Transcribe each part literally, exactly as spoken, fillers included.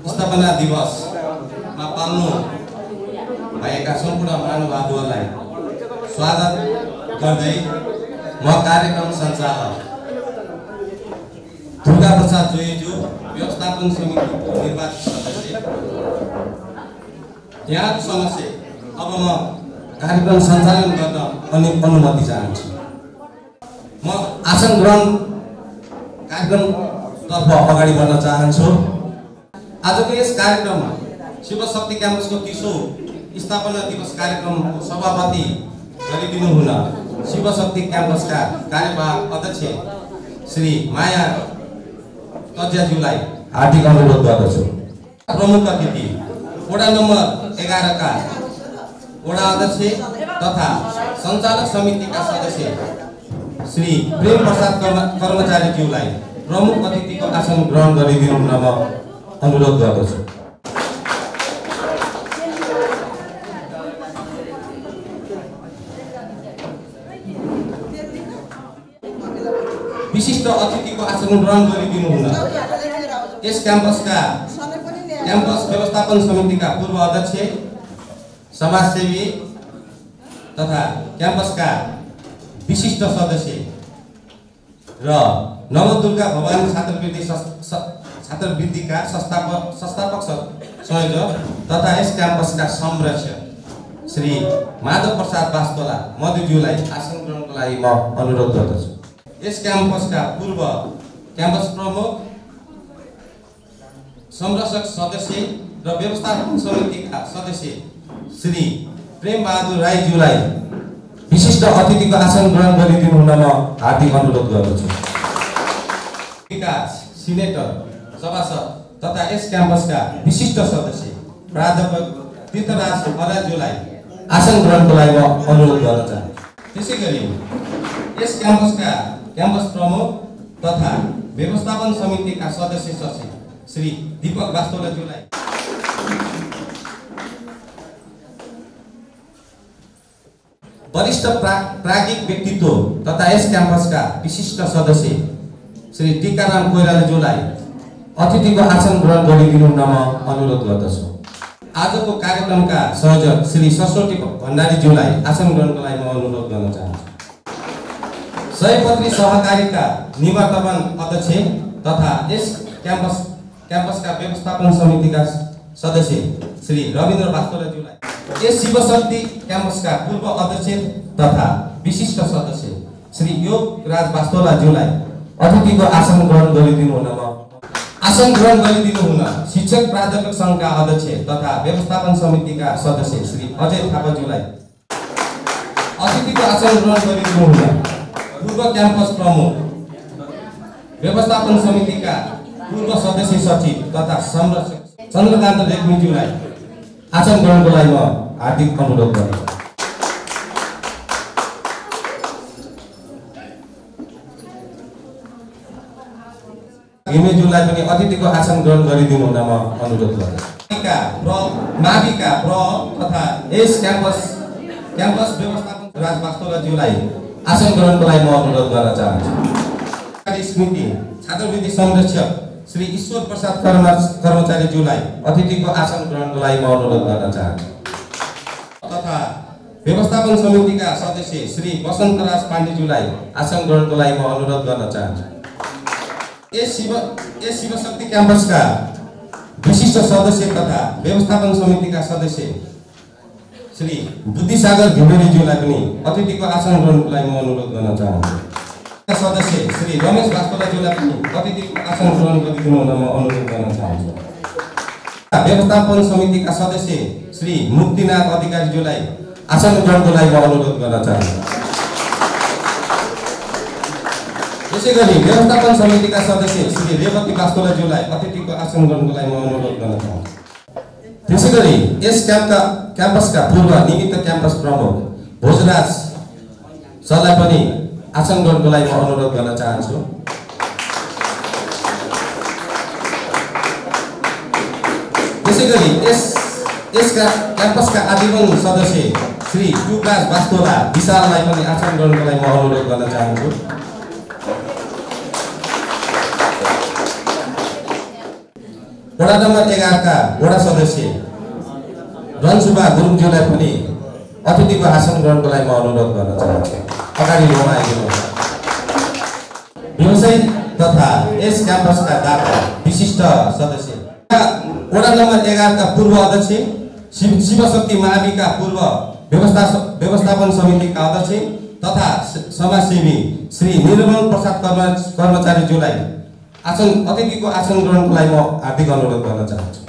स्थापना दिवसमा पाल्नु भएका सम्पूर्ण महानुभावहरूलाई स्वागत गर्दै म कार्यक्रम सञ्चालक दुर्गा प्रसाद जोइज्यू व्यवस्थापन समितिको निर्वाचित सदस्य यहाँको समस्या अब म कार्यक्रम सञ्चालन गर्न अनि अनुमति चाहन्छु। म आसन ग्रहण कार्यक्रमतर्फ अगाडि बढ्न चाहन्छु। आजको यस कार्यक्रममा शिवशक्ति क्याम्पसको तीसौं स्थापना दिवस कार्यक्रमको सभापति गरिदिनु हुन शिवशक्ति क्याम्पसका कार्यवाहक अध्यक्ष श्री माया तज्याज्यूलाई हार्दिक अनुरोध गर्दछु। प्रमुख अतिथि वडा नम्बर एघार का वडा अध्यक्ष तथा सञ्चालक समितिका सदस्य श्री प्रेम प्रसाद कर्मचारीज्यूलाई प्रमुख अतिथिको आसन ग्रहण गरिदिनु हुन म अनुरोध गर्दछु। विशिष्ट अतिथिको आसन ग्रहण गरिदिनु हुन यस क्याम्पसका क्याम्पस व्यवस्थापन समितिका पूर्व अध्यक्ष समाजसेवी तथा क्याम्पसका विशिष्ट सदस्य र नवदुर्गा भवानी छात्रवृत्ति छात्रवृत्तिका संस्थापक संस्थापक संयोजक तथा यस क्याम्पसका संरक्षक श्री माधव प्रसाद वास्तोला मधुज्यूलाई आसन ग्रहणको लागि म अनुरोध गर्दछु। यस क्याम्पसका पूर्व क्याम्पस प्रमुख संरक्षक सदस्य र व्यवस्थापन समितिका सदस्य श्री प्रेम बहादुर राईज्यूलाई विशिष्ट अतिथिको आसन ग्रहण गरिदिनु हुन म हार्दिक अनुरोध गर्दछु। विकास सिनेटर सभासद तथा यस क्याम्पसका विशिष्ट सदस्य प्राध्यापक तीर्थराज अराज्यूलाई आसन ग्रहणको लागि म अनुरोध गर्न चाहन्छु। त्यसैगरी यस क्याम्पसका क्याम्पस प्रमुख तथा व्यवस्थापन समितिका सदस्य सचिव श्री दीपक वास्तोलाज्यूलाई वरिष्ठ प्राज्ञिक व्यक्तित्व तथा यस क्याम्पसका विशिष्ट सदस्य श्री टीकाराम कोइरालाज्यूलाई अतिथिको आसन ग्रहण गरिदिनु हुन म अनुरोध गर्दछु। आजको कार्यक्रमका संयोजक श्री सरस्वती भण्डारीज्यूलाई आसन ग्रहणको लागि म अनुरोध गर्न चाहन्छु। सयपत्री सहकारीका निवर्तमान अध्यक्ष तथा यस क्याम्पस क्याम्पसका व्यवस्थापन समितिका सदस्य श्री रविन्द्र वास्तोलाज्यूलाई यस शिवशक्ति क्याम्पसका पूर्व अध्यक्ष तथा विशिष्ट सदस्य श्री योग राज वास्तोलाज्यूलाई अतिथिको आसन ग्रहण गरिदिनु हुन म आसन ग्रहण गरिदिनु हुन शिक्षक प्राध्यापक संघका अध्यक्ष तथा व्यवस्थापन समितिका सदस्य श्री अजय थापाज्यूलाई अतिथिको आसन ग्रहण गरिदिनु हुन पूर्व क्याम्पस प्रमुख व्यवस्थापन समितिका पूर्व सदस्य सचिव तथा संरक्षक चन्द्रकान्त रेग्मीज्यूलाई आसन ग्रहणको लागि म हार्दिक अनुरोध गर्दछु। घिमिरेज्यूलाई पनि अतिथिको आसन ग्रहण गरिदिनु हुन म अनुरोध गर्दछु। माविका प्र तथा यस क्याम्पस क्याम्पस व्यवस्थापन राज वास्तोलाज्यूलाई आसन ग्रहणको लागि म अनुरोध गर्न चाहन्छु। स्मृति छात्रवृत्ति संरक्षक श्री ईश्वर प्रसाद कर्मचारीज्यूलाई अतिथिको आसन ग्रहणको लागि म अनुरोध गर्न चाहन्छु। तथा व्यवस्थापन समितिका सदस्य श्री वसन्तराज पाण्डेज्यूलाई आसन ग्रहणको लागि म अनुरोध गर्न चाहन्छु। यस शिव यस शिवशक्ति क्याम्पसका विशिष्ट सदस्य तथा व्यवस्थापन समितिका सदस्य श्री बुद्धिसागर घिमिरेज्यूलाई पनि अतिथिको आसन ग्रहणको लागि म अनुरोध गर्न चाहन्छु। सदस्य श्री रमेश वास्तोलाज्यूलाई पनि अतिथिको आसन ग्रहण गरिदिनु हुन म अनुरोध गर्न चाहन्छु। व्यवस्थापन समितिका सदस्य श्री मुक्तिनाथ अधिकारीज्यूलाई आसन ग्रहणको लागि म अनुरोध गर्न चाहन्छु। त्यसैगरी व्यवस्थापन समितिका सदस्य श्री रेवती वास्तोलाज्यूलाई अतिथिको आसन ग्रहणको लागि म अनुरोध गर्न चाहन्छु। त्यसैगरी यस क्याम्पका क्याम्पसका पूर्व निमित्त क्याम्पस प्रमुख भोजराज सरलाई पनि आसन ग्रहणको लागि म अनुरोध गर्न चाहन्छु। त्यसैगरी यस यसका क्याम्पसका आजीवन सदस्य श्री युवराज वास्तोला विशाललाई पनि आसन ग्रहणको लागि म अनुरोध गर्न चाहन्छु। वडा नम्बर एघार का वडा सदस्य रनसुबा गुरुङज्यूलाई पनि अतिथिको आसन ग्रहणको लागि म अनुरोध गर्न चाहन्छु। अगाडि ल्याउन आइदिनुहोस्। व्यवसायी तथा यस क्याम्पसका दाता विशिष्ट सदस्य वडा नम्बर एघार का पूर्व अध्यक्ष शिवशक्ति माविका पूर्व व्यवस्था व्यवस्थापन समितिका अध्यक्ष तथा समाजसेवी श्री निर्मल प्रसाद कर्मचारीज्यूलाई आसन अतिथिको आसन ग्रहणको लागि म हार्दिक अनुरोध गर्न चाहन्छु।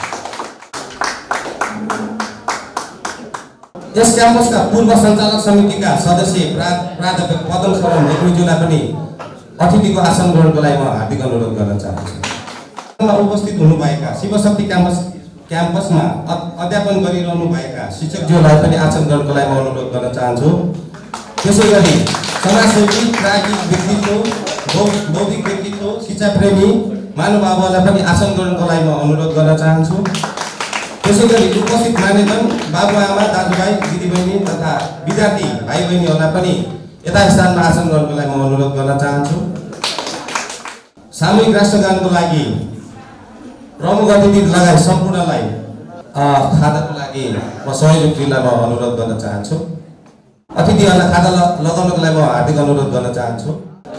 यस क्याम्पसका पूर्व सञ्चालक समितिका सदस्य प्राध्यापक पदम शरण नेतृज्यूलाई पनि अतिथिको आसन ग्रहणको लागि म हार्दिक अनुरोध गर्न चाहन्छु। उपस्थित हुनुभएका शिवशक्ति क्याम्पस क्याम्पसमा अध्यापन गरिरहनुभएका शिक्षकज्यूलाई पनि आसन ग्रहणको लागि म अनुरोध गर्न चाहन्छु। त्यसैगरी समाजसेवी प्राज्ञिक व्यक्तित्व बौद्धिक व्यक्तित्व शिक्षाप्रेमी महानुभावहरूलाई पनि आसन ग्रहणको लागि म अनुरोध गर्न चाहन्छु। त्यसैगरी उपस्थित मान्यजन बाबुआमा दाजुभाइ दिदीबहिनी तथा विद्यार्थी भाइ बहिनीहरूलाई पनि यथास्थानमा आसन ग्रहणको लागि म अनुरोध गर्न चाहन्छु। सामूहिक राष्ट्रगानको लागि प्रमुख अतिथि लगायत सम्पूर्णलाई खादाको लागि म सहयोग दिनलाई म अनुरोध गर्न चाहन्छु। अतिथिहरूलाई खादा लगाउनको लागि म हार्दिक अनुरोध गर्न चाहन्छु।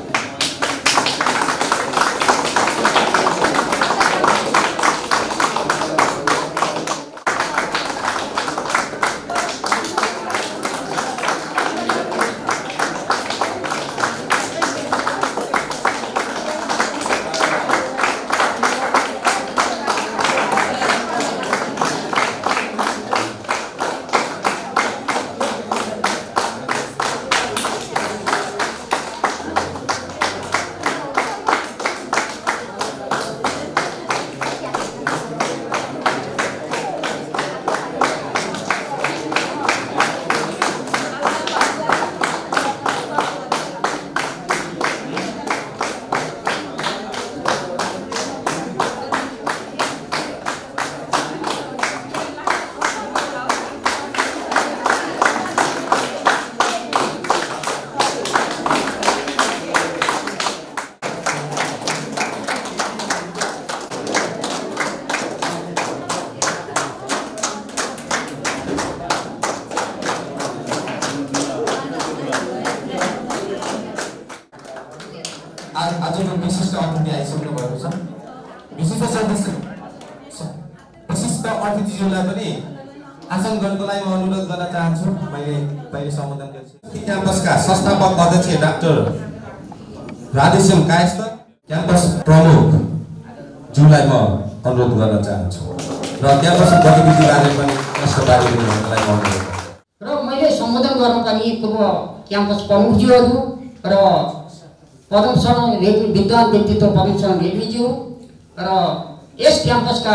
आजको विशिष्ट अतिथि आइसक्नु भएको छ। विशिष्ट सदस्य विशिष्ट अतिथिज्यूलाई पनि आसन ग्रहणको लागि म अनुरोध गर्न चाहन्छु। मैले पहिले सम्बोधन गर्छु। क्याम्पसका संस्थापक अध्यक्ष डाक्टर राधेश्याम कायस्थ क्याम्पस प्रमुख ज्यूलाई म अनुरोध गर्न चाहन्छु र क्याम्पस गतिविधिबारे पनि प्रश्नबारे दिनुको लागि म अनुरोध गर्छु। र मैले सम्बोधन गर्नका लागि पूर्व क्याम्पस प्रमुखज्यूहरू र पदम शरण रेग्मी विद्वान व्यक्तित्व पदम शरण रेग्मीज्यू र यस क्याम्पसका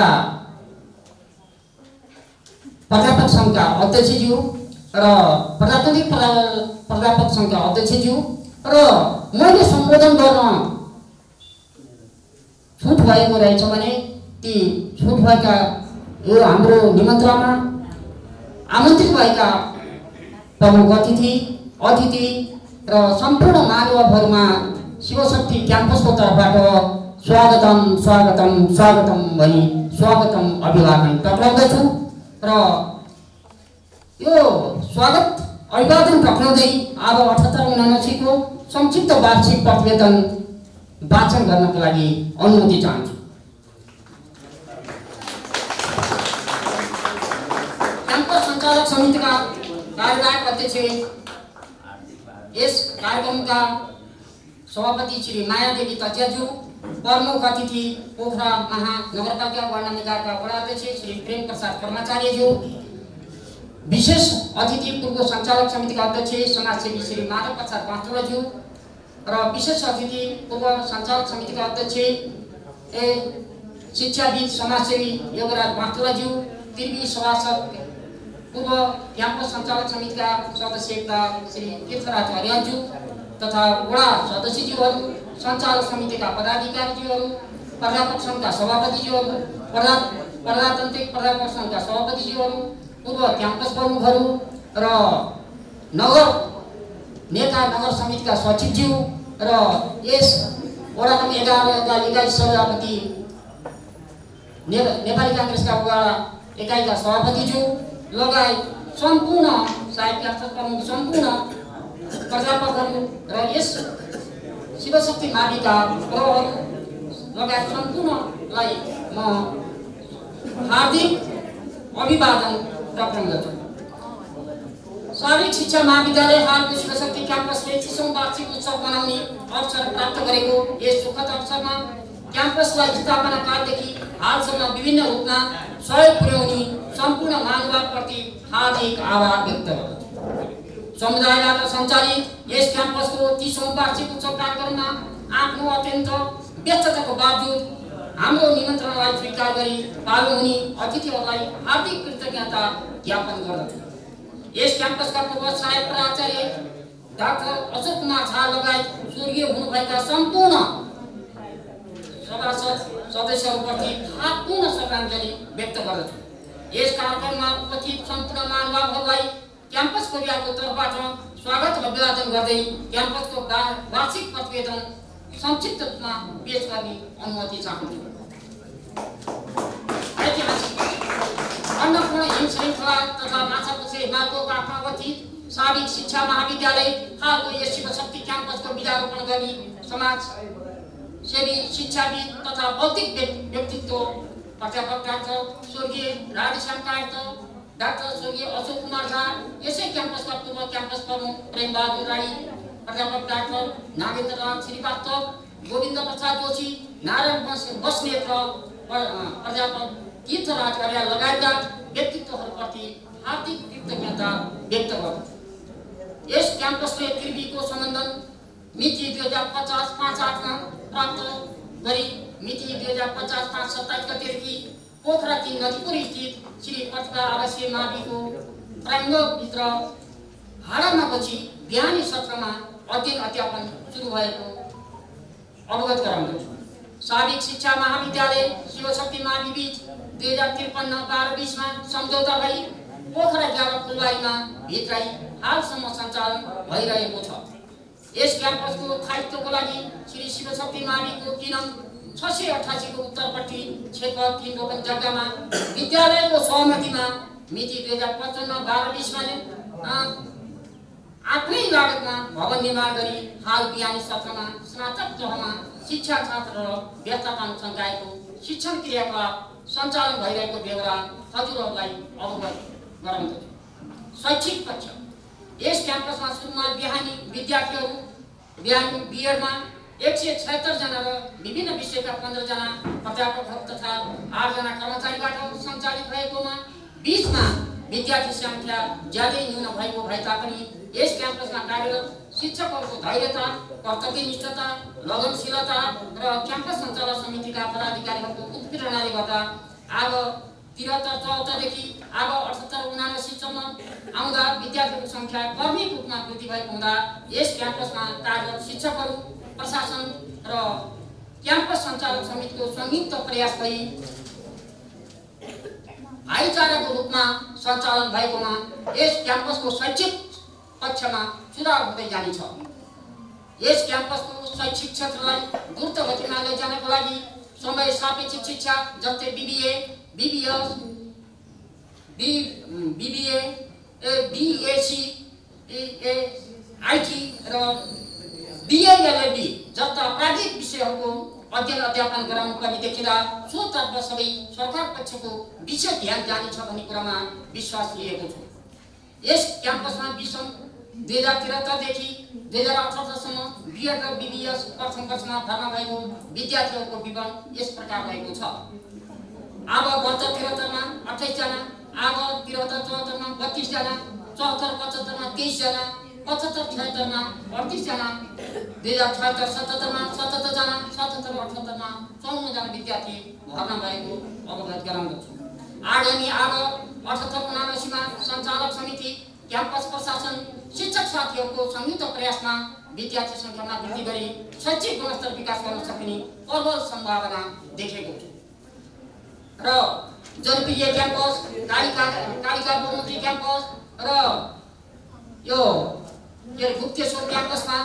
प्राध्यापक सङ्घका अध्यक्षज्यू र प्रजातान्त्रिक प्राध्यापक सङ्घका अध्यक्षज्यू र मैले सम्बोधन गर्न छुट भएको रहेछ भने ती छुट भएका यो हाम्रो निमन्त्रणामा आमन्त्रित भएका प्रमुख अतिथि अतिथि र सम्पूर्ण महानुभावहरूमा शिवशक्ति क्याम्पसको तर्फबाट स्वागतम स्वागतम स्वागतम भनी स्वागतम अभिवादन टक्राउँदछु र यो स्वागत अभिवादन टक्राउँदै अब अठहत्तर उनासीको संक्षिप्त वार्षिक प्रतिवेदन वाचन गर्नको लागि अनुमति चाहन्छु। क्याम्पस सञ्चालक समितिका कार्यवाहक अध्यक्ष यस कार्यक्रमका सभापति श्री मायादेवी तच्याज्यू, प्रमुख अतिथि पोखरा महानगरपालिका वार्ड निकायका वडा अध्यक्ष श्री प्रेम प्रसाद कर्मचारीज्यू, विशेष अतिथि पूर्व सञ्चालक समितिका अध्यक्ष समाजसेवी श्री माधव प्रसाद पात्रोज्यू र विशेष अतिथि पूर्व सञ्चालक समितिका अध्यक्ष ए शिक्षाविद समाजसेवी योगराज पात्रोज्यू, त्रिवी सभासद पूर्व क्याम्पस सञ्चालक समितिका सदस्यता श्री तीर्थराज हरियाज्यू तथा वडा सदस्यज्यूहरू, सञ्चालक समितिका पदाधिकारीज्यूहरू, प्राध्यापक सङ्घका सभापतिज्यूहरू, प्रजातान्त्रिक प्राध्यापक सङ्घका सभापतिज्यूहरू, पूर्व क्याम्पस प्रमुखहरू र नगर नेता नगर समितिका सचिवज्यू र यस वडा नम्बर एघारका इकाइ सभापति नेपाली काङ्ग्रेसका बुवाडा एकाइका सभापतिज्यू लगायत सम्पूर्ण साहित्य प्रमुख सम्पूर्ण प्राध्यापकहरू र यस शिवशक्ति माविका प्रमुखहरू लगायत सम्पूर्णलाई म हार्दिक अभिवादन ज्ञापन गर्छु। शारीरिक शिक्षा महाविद्यालय हालको शिवशक्ति क्याम्पसले तीसौँ वार्षिक उत्सव मनाउने अवसर प्राप्त गरेको यस सुखद अवसरमा क्याम्पसलाई स्थापना कालदेखि हालसम्म विभिन्न रूपमा सहयोग पुर्याउने सम्पूर्ण महानुभावप्रति हार्दिक आभार व्यक्त गर्दछु। समुदायबाट सञ्चालित यस क्याम्पसको तीसौँ वार्षिक उत्सव कार्यक्रममा आफ्नो अत्यन्त व्यस्तताको बावजुद हाम्रो निमन्त्रणलाई स्वीकार गरी पाल्नु हुने अतिथिहरूलाई हार्दिक कृतज्ञता ज्ञापन गर्दछु। यस क्याम्पसका पूर्व सहायक प्राचार्य डाक्टर अशोक कुमार झा लगायत स्वर्गीय हुनुभएका सम्पूर्ण सभासद सदस्यहरूप्रति भावपूर्ण श्रद्धाञ्जली व्यक्त गर्दछु। यस कार्यक्रममा उपस्थित सम्पूर्ण महानुभावहरूलाई क्याम्पस कोरियाको तर्फबाट स्वागत र अभिवादन गर्दै क्याम्पसको वार्षिक प्रतिवेदन संक्षिप्त रूपमा पेश गर्ने अनुमति चाहन्छु। ऐतिहासिक अन्नपूर्ण हिम श्रृङ्खला तथा माछापुच्छ्रे हिमालको काखमा अवस्थित शारीरिक शिक्षा महाविद्यालय हालको यस शिवशक्ति क्याम्पसको बिजारोपण गर्ने समाज सेवी शिक्षाविद तथा बौद्धिक व्यक्तित्व प्राध्यापक डाक्टर स्वर्गीय राधेश्याम कायत, डाक्टर स्वर्गीय अशोक कुमार झा, यसै क्याम्पसका पूर्व क्याम्पस प्रमुख प्रेमबहादुर राई, प्राध्यापक डाक्टर नागेन्द्रनाथ श्रीवास्तव, गोविन्द प्रसाद जोशी, नारायण बस्नेत र प्राध्यापक तीर्थराज आर्य लगायतका व्यक्तित्वहरूप्रति हार्दिक कृतज्ञता व्यक्त गर्दछु। यस क्याम्पसले त्रिवीको सम्बन्धन मिति दुई हजार पचास पाँच आठमा प्राप्त गरी मिति दुई हजार पचास पाँच सत्ताइस गतेदेखि पोखरा तीन नदीपुर स्थित श्री प्रतिभा आवासीय माविको प्राङ्गणभित्र हाडामा पछि बिहानी सत्रमा अध्ययन अध्यापन सुरु भएको अवगत गराउँदछु। शारीरिक शिक्षा महाविद्यालय शिवशक्ति मावि बीच दुई हजार त्रिपन्न बाह्र बिसमा सम्झौता भई पोखरा एघार फुलबारीमा भित्राई हालसम्म सञ्चालन भइरहेको छ। यस क्याम्पसको स्थायित्वको लागि श्री शिवशक्ति माविको तीन छ सय अठासीको उत्तरपट्टि क्षेत्र तीन रोपन जग्गामा विद्यालयको सहमतिमा मिति दुई हजार पचपन्न बाह्र बिसमा आफ्नै लागतमा भवन निर्माण गरी हाल बिहानी सत्रमा स्नातक तहमा शिक्षा छात्र र व्यवस्थापन सञ्चायको शिक्षण क्रियाकलाप सञ्चालन भइरहेको बेहोरा हजुरहरूलाई अवगत गराउँदछु। शैक्षिक पक्ष यस क्याम्पसमा सुरुमा बिहानी विद्यार्थीहरू बिहानी बिएडमा एक सय छयत्तर जना र विभिन्न विषयका पन्ध्र जना प्राध्यापकहरू तथा आठ जना कर्मचारीबाट सञ्चालित रहेकोमा बीचमा विद्यार्थी सङ्ख्या ज्यादै न्यून भएको भए तापनि यस क्याम्पसमा कार्यरत शिक्षकहरूको धैर्यता, कर्तव्यनिष्ठता, लगनशीलता र क्याम्पस सञ्चालन समितिका पदाधिकारीहरूको उत्प्रेरणाले गर्दा अब त्रिहत्तर चौहत्तरदेखि अब अठहत्तर उनासीसम्म आउँदा विद्यार्थीहरूको सङ्ख्या क्रमिक रूपमा वृद्धि भएको हुँदा यस क्याम्पसमा कार्यरत शिक्षकहरू, प्रशासन र क्याम्पस सञ्चालन समितिको संयुक्त प्रयास भई भाइचाराको रूपमा सञ्चालन भएकोमा यस क्याम्पसको शैक्षिक पक्षमा सुधार हुँदै जानेछ। यस क्याम्पसको शैक्षिक क्षेत्रलाई द्रुत गतिमा लैजानको लागि समय सापेक्षिक शिक्षा जस्तै BBA, BBS, BBA, BSc, IT र बिएलएलबी जस्ता प्राविधिक विषयहरूको अध्ययन अध्यापन गराउनु पर्ने देखिँदा सोतर्फ सबै सरकार पक्षको विशेष ध्यान जानेछ भन्ने कुरामा विश्वास लिएको छु। यस क्याम्पसमा विषम दुई हजार त्रिहत्तरदेखि दुई हजार अठहत्तरसम्म बिएड र बिबिएस प्रथम वर्षमा भर्ना भएको विद्यार्थीहरूको विवरण यस प्रकार रहेको छ। अब वर्ष त्रिहत्तरमा अट्ठाइसजना, अब त्रिहत्तर चौहत्तरमा बत्तिसजना, चौहत्तर पचहत्तरमा तेइसजना, पचहत्तर छयत्तरमा अडतिसजना, दुई हजार छयत्तर सतहत्तरमा सतहत्तरजना, सतहत्तर अठहत्तरमा चौन्नजना विद्यार्थी भर्ना भएको अवगत गराउँदछु। आगामी अब अठहत्तर उनासीमा सञ्चालक समिति, क्याम्पस प्रशासन, शिक्षक साथीहरूको संयुक्त प्रयासमा विद्यार्थी सङ्ख्यामा वृद्धि गरी शैक्षिक गुणस्तर विकास गर्न सकिने प्रबल सम्भावना देखेको छु र जनप्रिय क्याम्पस, कालिका कालिका बहुमुखी क्याम्पस र यो गुप्तेश्वर क्याम्पसमा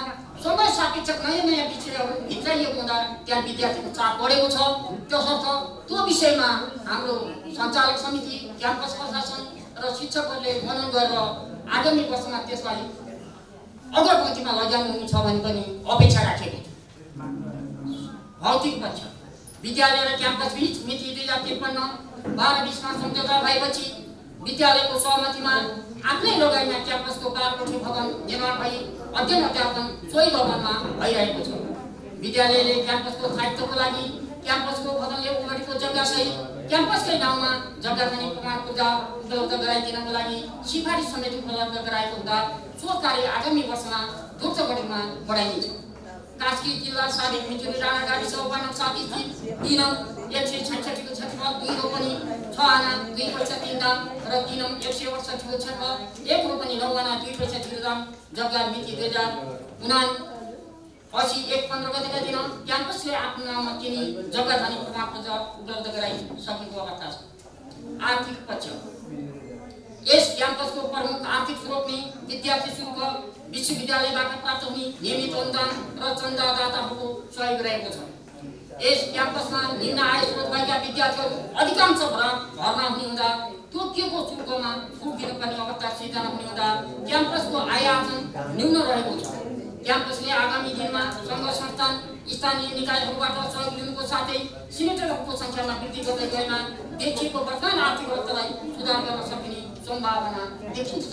समय सापेक्ष नयाँ नयाँ विषयहरू भित्राइएको हुँदा त्यहाँ विद्यार्थीको चाप बढेको छ। त्यसर्थ त्यो विषयमा हाम्रो सञ्चालक समिति, क्याम्पस प्रशासन र शिक्षकहरूले मनन गरेर आगामी वर्षमा त्यसलाई अग्रपङ्क्तिमा लैजानुहुन्छ भन्ने पनि अपेक्षा राखेको छु। भौतिक पक्ष विद्यालय र क्याम्पस बीच मिति दुई हजार त्रिपन्न बाह्र बिसमा सम्झौता भएपछि विद्यालयको सहमतिमा आफ्नै लगाइमा क्याम्पसको बारकोठी भवन निर्माण भई अध्ययन अध्यापन सोही भवनमा भइरहेको छ। विद्यालयले क्याम्पसको स्थायित्वको लागि क्याम्पसको भवनले ओगटेको जग्गासहित क्याम्पसकै नाउँमा जग्गा पनि प्रमाणपत्र उपलब्ध गराइदिनको लागि सिफारिस समेत उपलब्ध गराएको हुँदा सो कार्य आगामी वर्षमा द्रुत गतिमा बढाइनेछ। कास्की जिल्ला साबिक मिचुली राणा गाविस उपनगर सात स्थित तीन एक सय छैसठीको क्षेत्रफल दुई रोपनी छ आना दुई पैसा तीन दाम र तीन एक सय अडसठीको क्षेत्रफल एक रोपनी नौ आना दुई पैसा तिन दाम जग्गा मिति दुई हजार उना असी एक पन्ध्र गतेका दिन क्याम्पसले आफ्नो नाममा किनी जग्गा धनी प्रमाणपत्र उपलब्ध गराइसकेको अवस्था छ। आर्थिक पक्ष यस क्याम्पसको प्रमुख आर्थिक स्रोत नै विद्यार्थी शुल्क विश्वविद्यालयबाट प्राप्त हुने नियमित अनुदान र चन्दादाताहरूको सहयोग रहेको छ। यस क्याम्पसमा निम्न आय स्रोत भएका विद्यार्थीहरू अधिकांश भाग भर्ना हुने हुँदा तोकिएको शुल्कमा छुट दिनुपर्ने अवस्था सिर्जना हुने हुँदा क्याम्पसको आय आर्जन न्यून रहेको छ। क्याम्पसले आगामी दिनमा सङ्घ संस्थान स्थानीय निकायहरूबाट सहयोग लिनुको साथै सिनेटरहरूको सङ्ख्यामा वृद्धि गर्दै गएमा देखिएको वर्तमान आर्थिक अवस्थालाई सुधार गर्न सकिने सम्भावना देखिन्छ।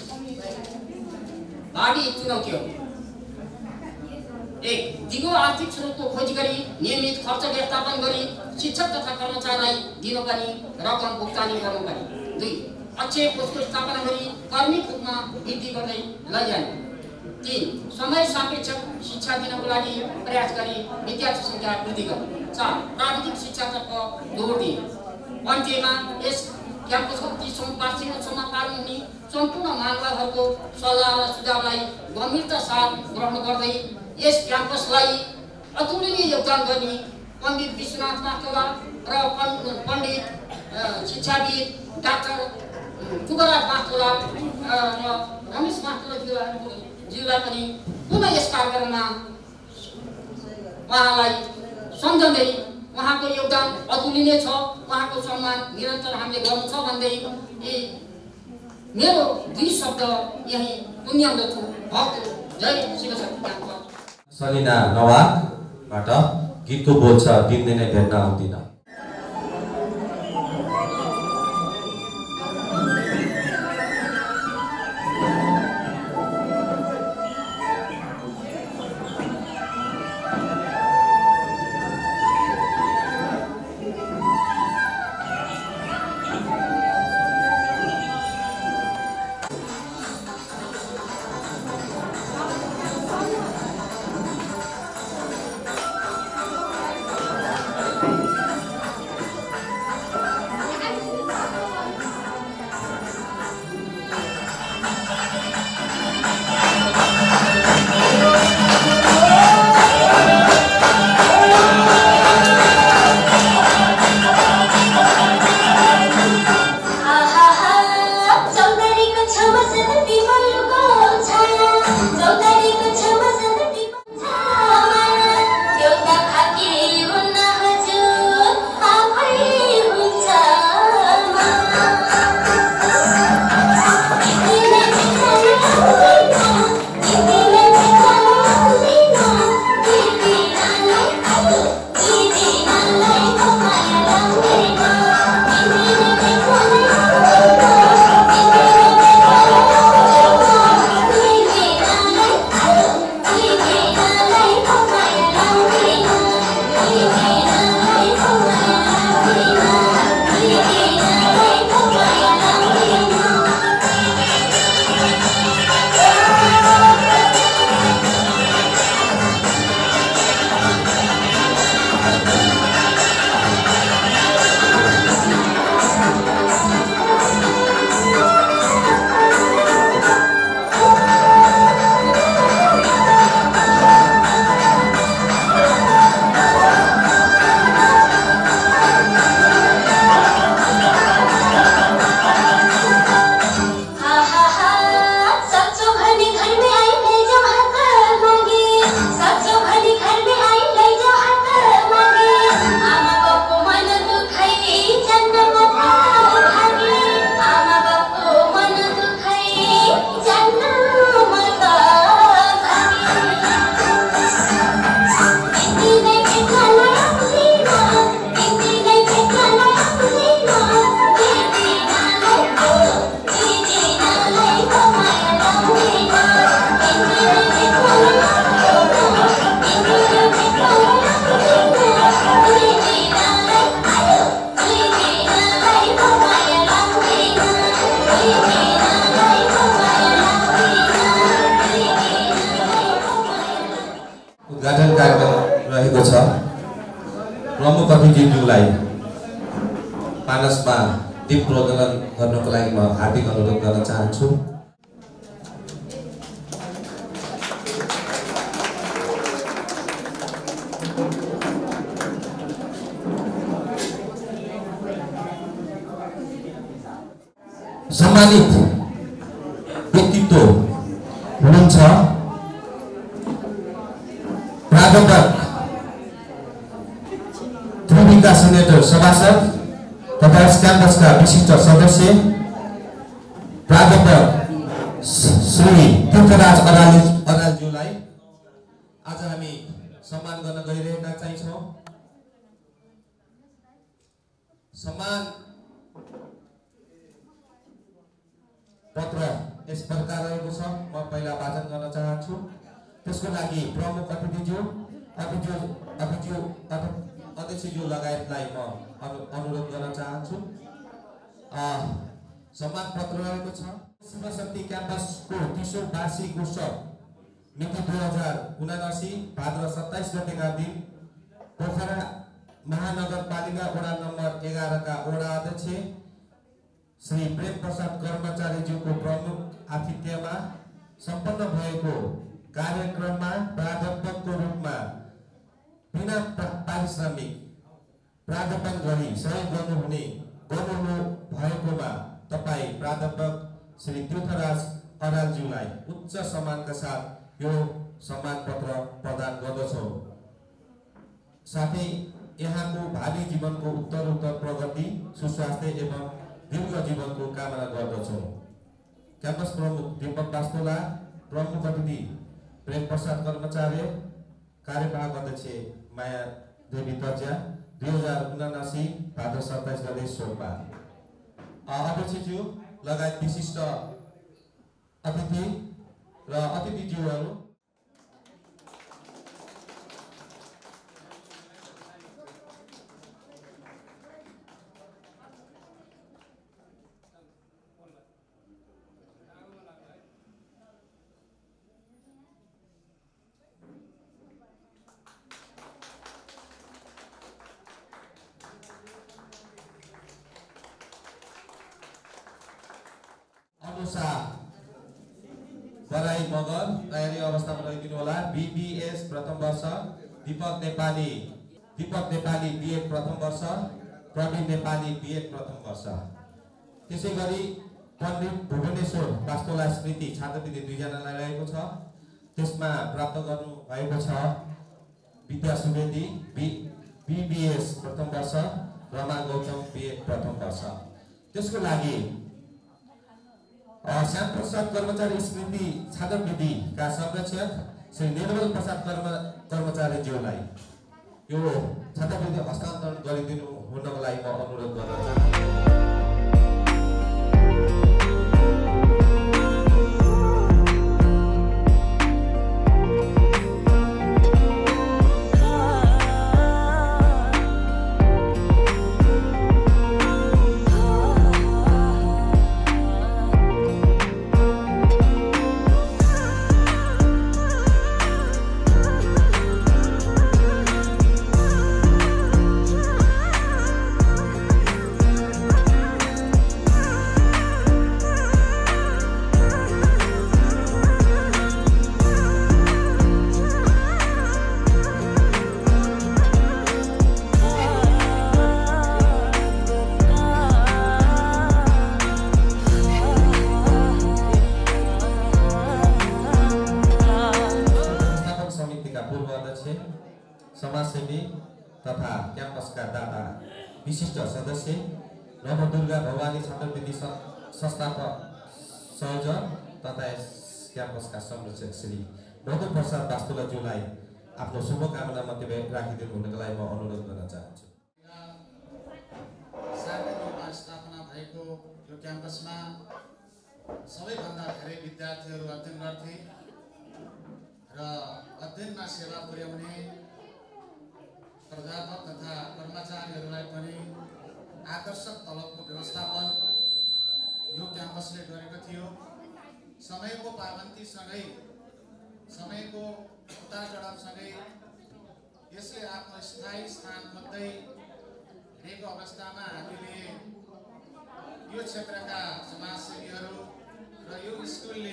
भावी चुनौतीहरू एक दिगो आर्थिक स्रोतको खोजी गरी नियमित खर्च व्यवस्थापन गरी शिक्षक तथा कर्मचारीलाई दिनुपर्ने रकम भुक्तानी गर्नुपर्ने। दुई अक्षय कोषको स्थापना गरी कर्मिक रूपमा वृद्धि गर्दै लैजाने। तीन समय सापेक्ष शिक्षा दिनको लागि प्रयास गरी विद्यार्थी सङ्ख्या वृद्धि गर्ने। चार प्राविधिक शिक्षातर्फ जोड दिने। अन्त्यमा यस क्याम्पसको तीसौँ वार्षिक उत्सवमा पालन हुने सम्पूर्ण मानवहरूको सल्लाह र सुझावलाई गम्भीरता साथ ग्रहण गर्दै यस क्याम्पसलाई अतुलनीय योगदान गर्ने पण्डित विश्वनाथ माथुला र पण्डित शिक्षाविद डाक्टर टुकराज माथुला र रमेश माथुलाज्यूलाई पनि पुनः यस कार्यक्रममा उहाँलाई सम्झँदै उहाँको योगदान अतुलनीय छ, उहाँको सम्मान निरन्तर हामीले गर्नु छ भन्दै मेरो दुई शब्द यही पुन्याउँदछु। भक्त जय शिवशक्ति क्याम्पस। सलिना नवाकबाट गीतको बोल छ दिनदिनै भेट्न आउँदिन। ज्यूलाई मानसमा दीप प्रज्वलन गर्नको लागि म हार्दिक अनुरोध गर्न चाहन्छु। सम्मानित व्यक्तित्व हुनुहुन्छ प्राध्यापक त्रिविका सेनेटर सभासद तथा यस क्याम्पसका विशिष्ट सदस्य प्राध्यापक श्री तीर्थराज अराली अरालज्यूलाई आज हामी सम्मान गर्न गइरहेका चाहिँ छौँ। सम्मान पत्र यस प्रकार रहेको छ। म पहिला वाचन गर्न चाहन्छु। त्यसको लागि प्रमुख अतिथिज्यू अतिथि अतिथि अध्यक्षज्यू लगायतलाई म अनुरोध गर्न चाहन्छु। सम्मान पत्र रहेको छ। शिवशक्ति क्याम्पसको तीसौं वार्षिक उत्सव मिति दुई हजार उनासी भाद्र सत्ताइस गतेका दिन पोखरा महानगरपालिका वडा नम्बर एघारका वडा अध्यक्ष श्री प्रेम प्रसाद कर्मचारीज्यूको प्रमुख आतिथ्यमा सम्पन्न भएको कार्यक्रममा प्राध्यापकको रूपमा बिना पारिश्रमिक प्राध्यापन गरी सहयोग गर्नुहुने गर्नुहुनु भएकोमा तपाईँ प्राध्यापक श्री तीर्थराज अरालज्यूलाई उच्च सम्मानका साथ यो सम्मान पत्र प्रदान गर्दछौँ। साथै यहाँको भावी जीवनको उत्तरोत्तर प्रगति सुस्वास्थ्य एवं दीर्घ जीवनको कामना गर्दछौँ। क्याम्पस प्रमुख दीपक वास्तोला, प्रमुख अतिथि प्रेम प्रसाद कर्मचारी, कार्यवाहक अध्यक्ष माया देवी तर्जा, दुई हजार उनासी भाद्र सत्ताइस गते सोमबार। अध्यक्षज्यू लगायत विशिष्ट अतिथि र अतिथिज्यूहरू बराई मगर तयारी अवस्थामा रहिदिनु होला। बीबीएस प्रथम वर्ष दीपक नेपाली दीपक नेपाली बीएड प्रथम वर्ष, प्रवीण नेपाली बीएड प्रथम वर्ष। त्यसै गरी पण्डित भुवनेश्वर वास्तोला स्मृति छात्रवृत्ति दुईजनालाई रहेको छ। त्यसमा प्राप्त गर्नु भएको छ विद्या सुवेदी बीबीएस प्रथम वर्ष, रमा गौतम बीएड प्रथम वर्ष। त्यसको लागि श्याम प्रसाद कर्मचारी स्मृति छात्रवृत्तिका संरक्षक श्री निर्मल प्रसाद कर्म कर्मचारीज्यूलाई यो छात्रवृत्ति हस्तान्तरण गरिदिनु हुनको लागि म अनुरोध गर्न चाहन्छु। समाजसेवी तथा क्याम्पसका दाता विशिष्ट सदस्य नवदुर्गा भवानी छात्रवृत्ति संस्थापक संयोजक तथा यस क्याम्पसका संरक्षक श्री मधु प्रसाद वास्तोलाज्यूलाई आफ्नो शुभकामना मध्य राखिदिनु हुनको लागि म अनुरोध गर्न चाहन्छु। स्थापना भएको यो क्याम्पसमा सबैभन्दा धेरै विद्यार्थीहरू अध्ययन गर्थे र अध्ययनमा सेवा पुर्याउने प्राध्यापक तथा कर्मचारीहरूलाई पनि आकर्षक तलबको व्यवस्थापन यो क्याम्पसले गरेको थियो। समयको पाबन्दीसँगै समयको उतार चढावसँगै यसले आफ्नो स्थायी स्थान खोज्दै हिँडेको अवस्थामा हामीले यो क्षेत्रका समाजसेवीहरू र यो स्कुलले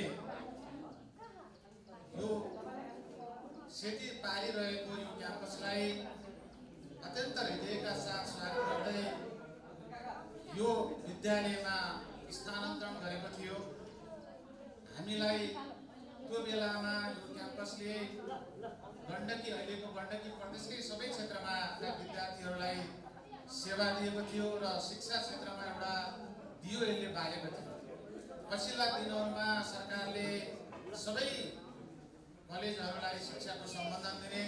यो सेती पारिरहेको यो क्याम्पसलाई अत्यन्त हृदयका साथ स्वागत गर्दै यो विद्यालयमा स्थानान्तरण गरेको थियो। हामीलाई त्यो बेलामा यो क्याम्पसले गण्डकी अहिलेको गण्डकी प्रदेशकै सबै क्षेत्रमा विद्यार्थीहरूलाई सेवा दिएको थियो र शिक्षा क्षेत्रमा एउटा दियो यसले बालेको थियो। पछिल्ला दिनहरूमा सरकारले सबै कलेजहरूलाई शिक्षाको सम्बन्धन दिने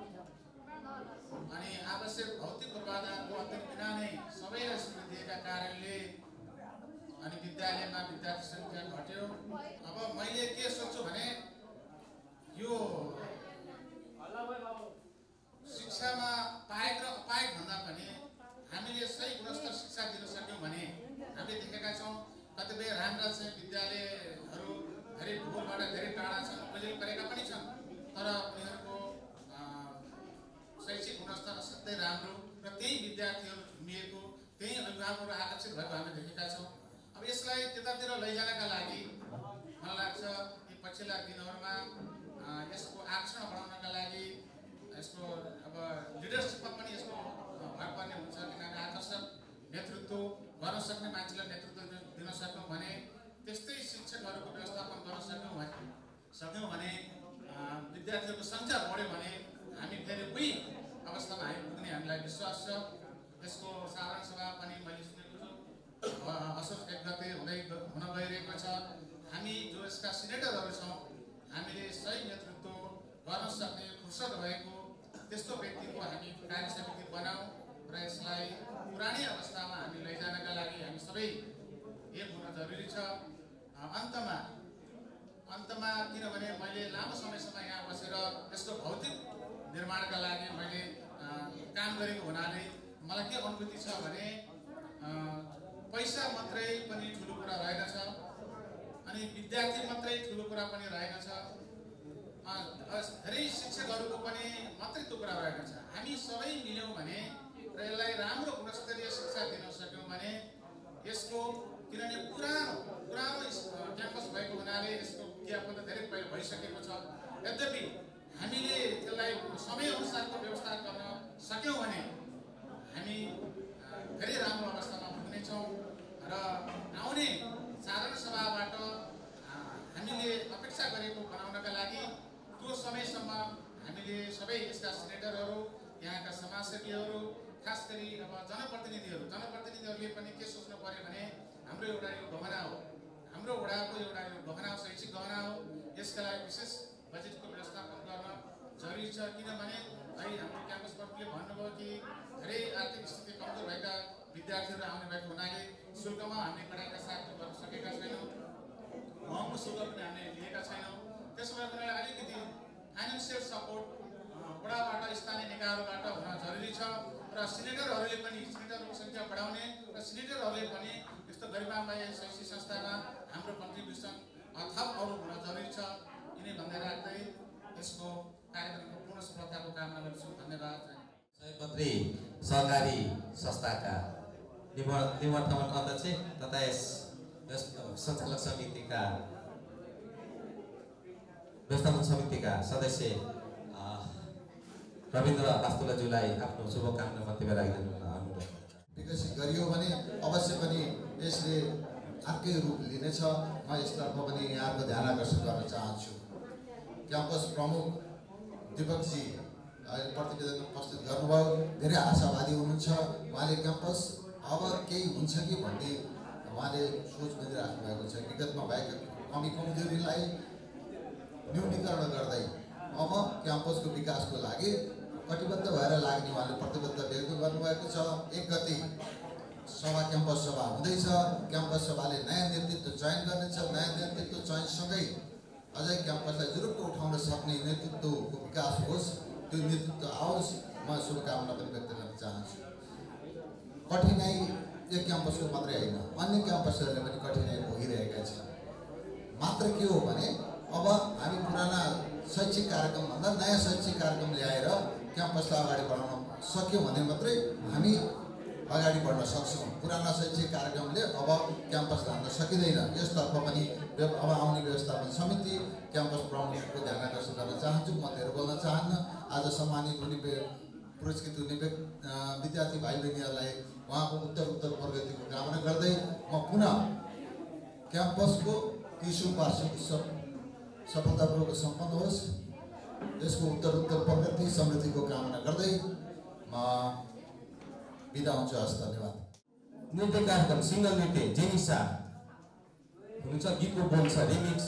अनि आवश्यक भौतिक पूर्वाधारको अत्यन्त बिना नै सबैलाई सुविधा दिएका कारणले अनि विद्यालयमा विद्यार्थी संख्या घट्यो। अब मैले के सोच्छु भने यो शिक्षामा पाएक र अपाएक भन्दा पनि हामीले सही गुणस्तर शिक्षा दिन सक्यौँ भने हामीले देखेका छौँ कतिपय राम्रा चाहिँ विद्यालयहरू धेरै भूगोलबाट धेरै टाढा छन्, उपयोग गरेका पनि छन्, तर उनीहरूको शैक्षिक गुणस्तर असाध्यै राम्रो र त्यही विद्यार्थीहरू झुमिएको त्यही अभिभावकहरू आकर्षित भएको हामीले देखेका छौँ। अब यसलाई त्यतातिर लैजानका लागि मलाई लाग्छ कि पछिल्ला दिनहरूमा यसको आकर्षण बढाउनका लागि यसको अब लिडरसिपमा पनि यसको भर पर्ने हुन्छ। किनभने आकर्षक नेतृत्व गर्न सक्ने मान्छेलाई नेतृत्व दिन सक्यौँ भने, त्यस्तै शिक्षकहरूको व्यवस्थापन गर्न सक्यौँ भने सक्यौँ भने विद्यार्थीहरूको सङ्ख्या बढ्यो भने हामी फेरि उही अवस्थामा हामी पुग्ने हामीलाई विश्वास छ। यसको साधारण सभा पनि मैले सुनेको छु असोज एक गते हुँदै हुन गइरहेको छ। हामी जो यसका सिनेटरहरू छौँ हामीले सही नेतृत्व गर्न सक्ने फुर्सद भएको त्यस्तो व्यक्तिको हामी कार्य समिति बनाऊ र यसलाई पुरानै अवस्थामा हामी लैजानका लागि हामी सबै एक हुन जरुरी छ। अन्तमा अन्तमा किनभने मैले लामो समयसम्म यहाँ बसेर यसको भौतिक निर्माणका लागि मैले काम गरेको हुनाले मलाई के अनुभूति छ भने पैसा मात्रै पनि ठुलो कुरा रहेनछ अनि विद्यार्थी मात्रै ठुलो कुरा पनि रहेनछ, धेरै शिक्षकहरूको पनि मात्रै त्यो कुरा रहेनछ। हामी सबै मिल्यौँ भने र यसलाई राम्रो गुणस्तरीय शिक्षा दिन सक्यौँ भने यसको किनभने पुरानो पुरानो क्याम्पस भएको हुनाले यसको विज्ञापन त धेरै पहिले भइसकेको छ। यद्यपि हामीले त्यसलाई समयअनुसारको व्यवस्था गर्न सक्यौँ भने हामी धेरै राम्रो अवस्थामा पुग्नेछौँ र आउने साधारण सभाबाट हामीले अपेक्षा गरेको बनाउनका लागि त्यो समयसम्म हामीले सबै यसका सिनेटरहरू, यहाँका समाजसेवीहरू, खास गरी अब जनप्रतिनिधिहरू जनप्रतिनिधिहरूले पनि के सोच्नु पर्यो भने हाम्रो एउटा यो गहना हो, हाम्रो वडाको एउटा यो गहना हो, शैक्षिक गहना हो। यसका लागि विशेष बजेटको व्यवस्थापन गर्न जरुरी छ। किनभने है हाम्रो क्याम्पस प्रमुखले भन्नुभयो कि धेरै आर्थिक स्थिति कमजोर भएका विद्यार्थीहरू आउने भएको हुनाले शुल्कमा हामीले कडाइका साथ गर्न सकेका छैनौँ, महँगो शुल्क पनि हामीले लिएका छैनौँ। त्यसो भए अलिकति फाइनेन्सियल सपोर्ट वडाबाट स्थानीय निकायबाट हुन जरुरी छ र सिनेटरहरूले पनि सिनेटरहरूको सङ्ख्या बढाउने र सिनेटरहरूले पनि यस्तो गरिमामय शैक्षिक संस्थामा हाम्रो कन्ट्रिब्युसन थप अरू हुन जरुरी छ। यिनै भन्दै राख्दै यसको कार्यक्रमको पूर्ण सफलताको कामना गर्छु। धन्यवाद। सयपत्री सहकारी संस्थाका निवर्तमान अध्यक्ष तथा यस सञ्चालक समितिका व्यवस्थापन समितिका सदस्य रविन्द्र वास्तुलाज्यूलाई आफ्नो शुभकामना मन्तव्य राखिदिनु अनुरोध। विकसित गरियो भने अवश्य पनि यसले अर्कै रूप लिनेछ। म यसतर्फ पनि यहाँको ध्यान आकर्षण गर्न चाहन्छु। क्याम्पस प्रमुख दीपकजी प्रतिवेदन प्रस्तुत गर्नुभयो, धेरै आशावादी हुनुहुन्छ। उहाँले क्याम्पस अब केही हुन्छ कि भन्ने उहाँले सोच गरिराख्नु भएको छ। विगतमा भएका कमी कमजोरीलाई न्यूनीकरण गर्दै अब क्याम्पसको विकासको लागि कटिबद्ध भएर लाग्ने उहाँले प्रतिबद्ध व्यक्त गर्नुभएको छ। एक गति सभा क्याम्पस सभा हुँदैछ। क्याम्पस सभाले नयाँ नेतृत्व चयन गर्नेछ। नयाँ नेतृत्व चयनसँगै अझै क्याम्पसलाई जुरुक्क उठाउन सक्ने नेतृत्वको विकास होस्, त्यो नेतृत्व आओस्। म शुभकामना पनि व्यक्त गर्न चाहन्छु। कठिनाई एक क्याम्पसको मात्रै होइन, अन्य क्याम्पसहरूले पनि कठिनाई भोगिरहेका छन्। मात्र के हो भने अब हामी पुराना शैक्षिक कार्यक्रमभन्दा नयाँ शैक्षिक कार्यक्रम ल्याएर क्याम्पसलाई अगाडि बढाउन सक्यौँ भने मात्रै हामी अगाडि बढ्न सक्छौँ। पुराना शैक्षिक कार्यक्रमले अब क्याम्पस धान्न सकिँदैन। यसतर्फ पनि अब आउने व्यवस्थापन समिति क्याम्पस प्रमुखको ध्यान आकर्षण गर्न चाहन्छु। म धेरै बोल्न चाहन्न। आज सम्मानित हुने पुरस्कृत हुने विद्यार्थी भाइ बहिनीहरूलाई उहाँको उत्तर उत्तर प्रगतिको कामना गर्दै म पुनः क्याम्पसको तीसौँ वार्षिक उत्सव सफलतापूर्वक सम्पन्न होस्, यसको उत्तर उत्तर प्रगति समृद्धिको कामना गर्दै म बिदा हुन्छु। हस्, धन्यवाद। नृत्य कार्यक्रम सिङ्गल नृत्य जेनिसा हुनुहुन्छ, गीतको बोल छ रिमिक्स।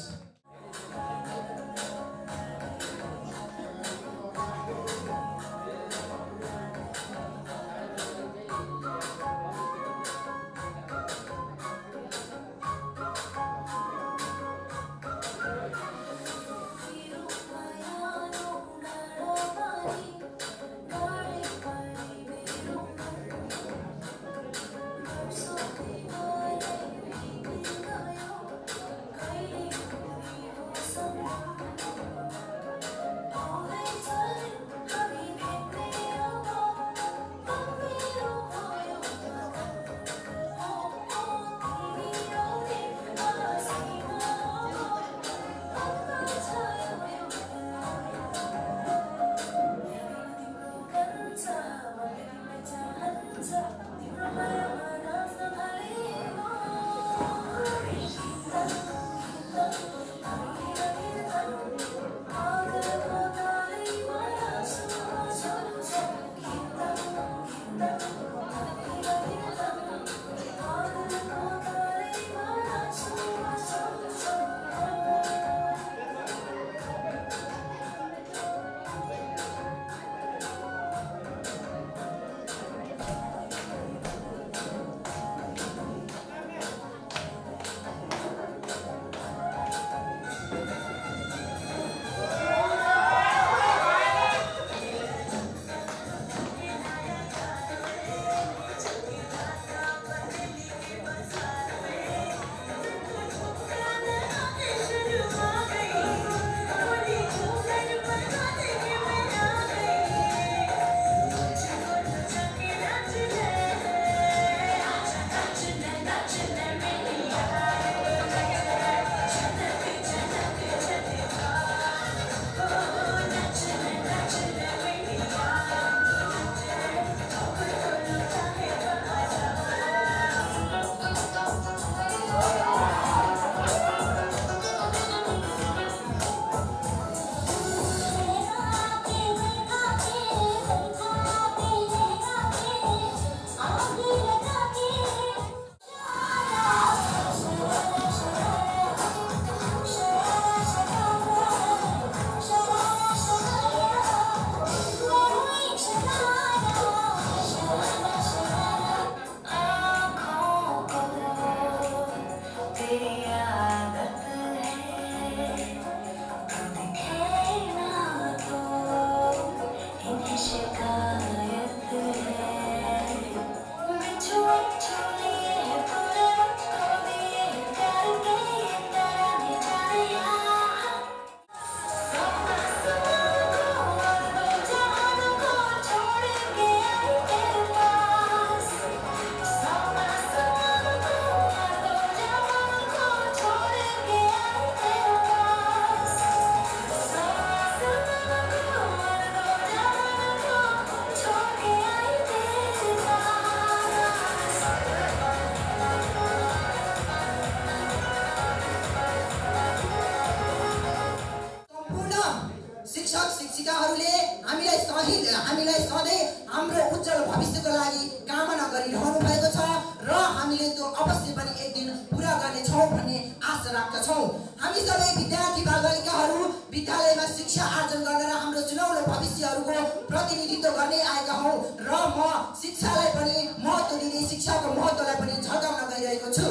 शिक्षिकाहरूले हामीलाई सही हामीलाई सधैँ हाम्रो उज्जवल भविष्यको लागि कामना गरिरहनु भएको छ र हामीले त्यो अवश्य पनि एक दिन पुरा गर्नेछौँ भन्ने आशा राख्दछौँ। हामी सबै विद्यार्थी बालबालिकाहरू विद्यालयमा शिक्षा आर्जन गर्न र हाम्रो चुनौलो भविष्यहरूको प्रतिनिधित्व गर्ने आएका हौँ र म शिक्षालाई पनि महत्त्व दिँदै शिक्षाको महत्त्वलाई पनि झल्काउन गइरहेको छु।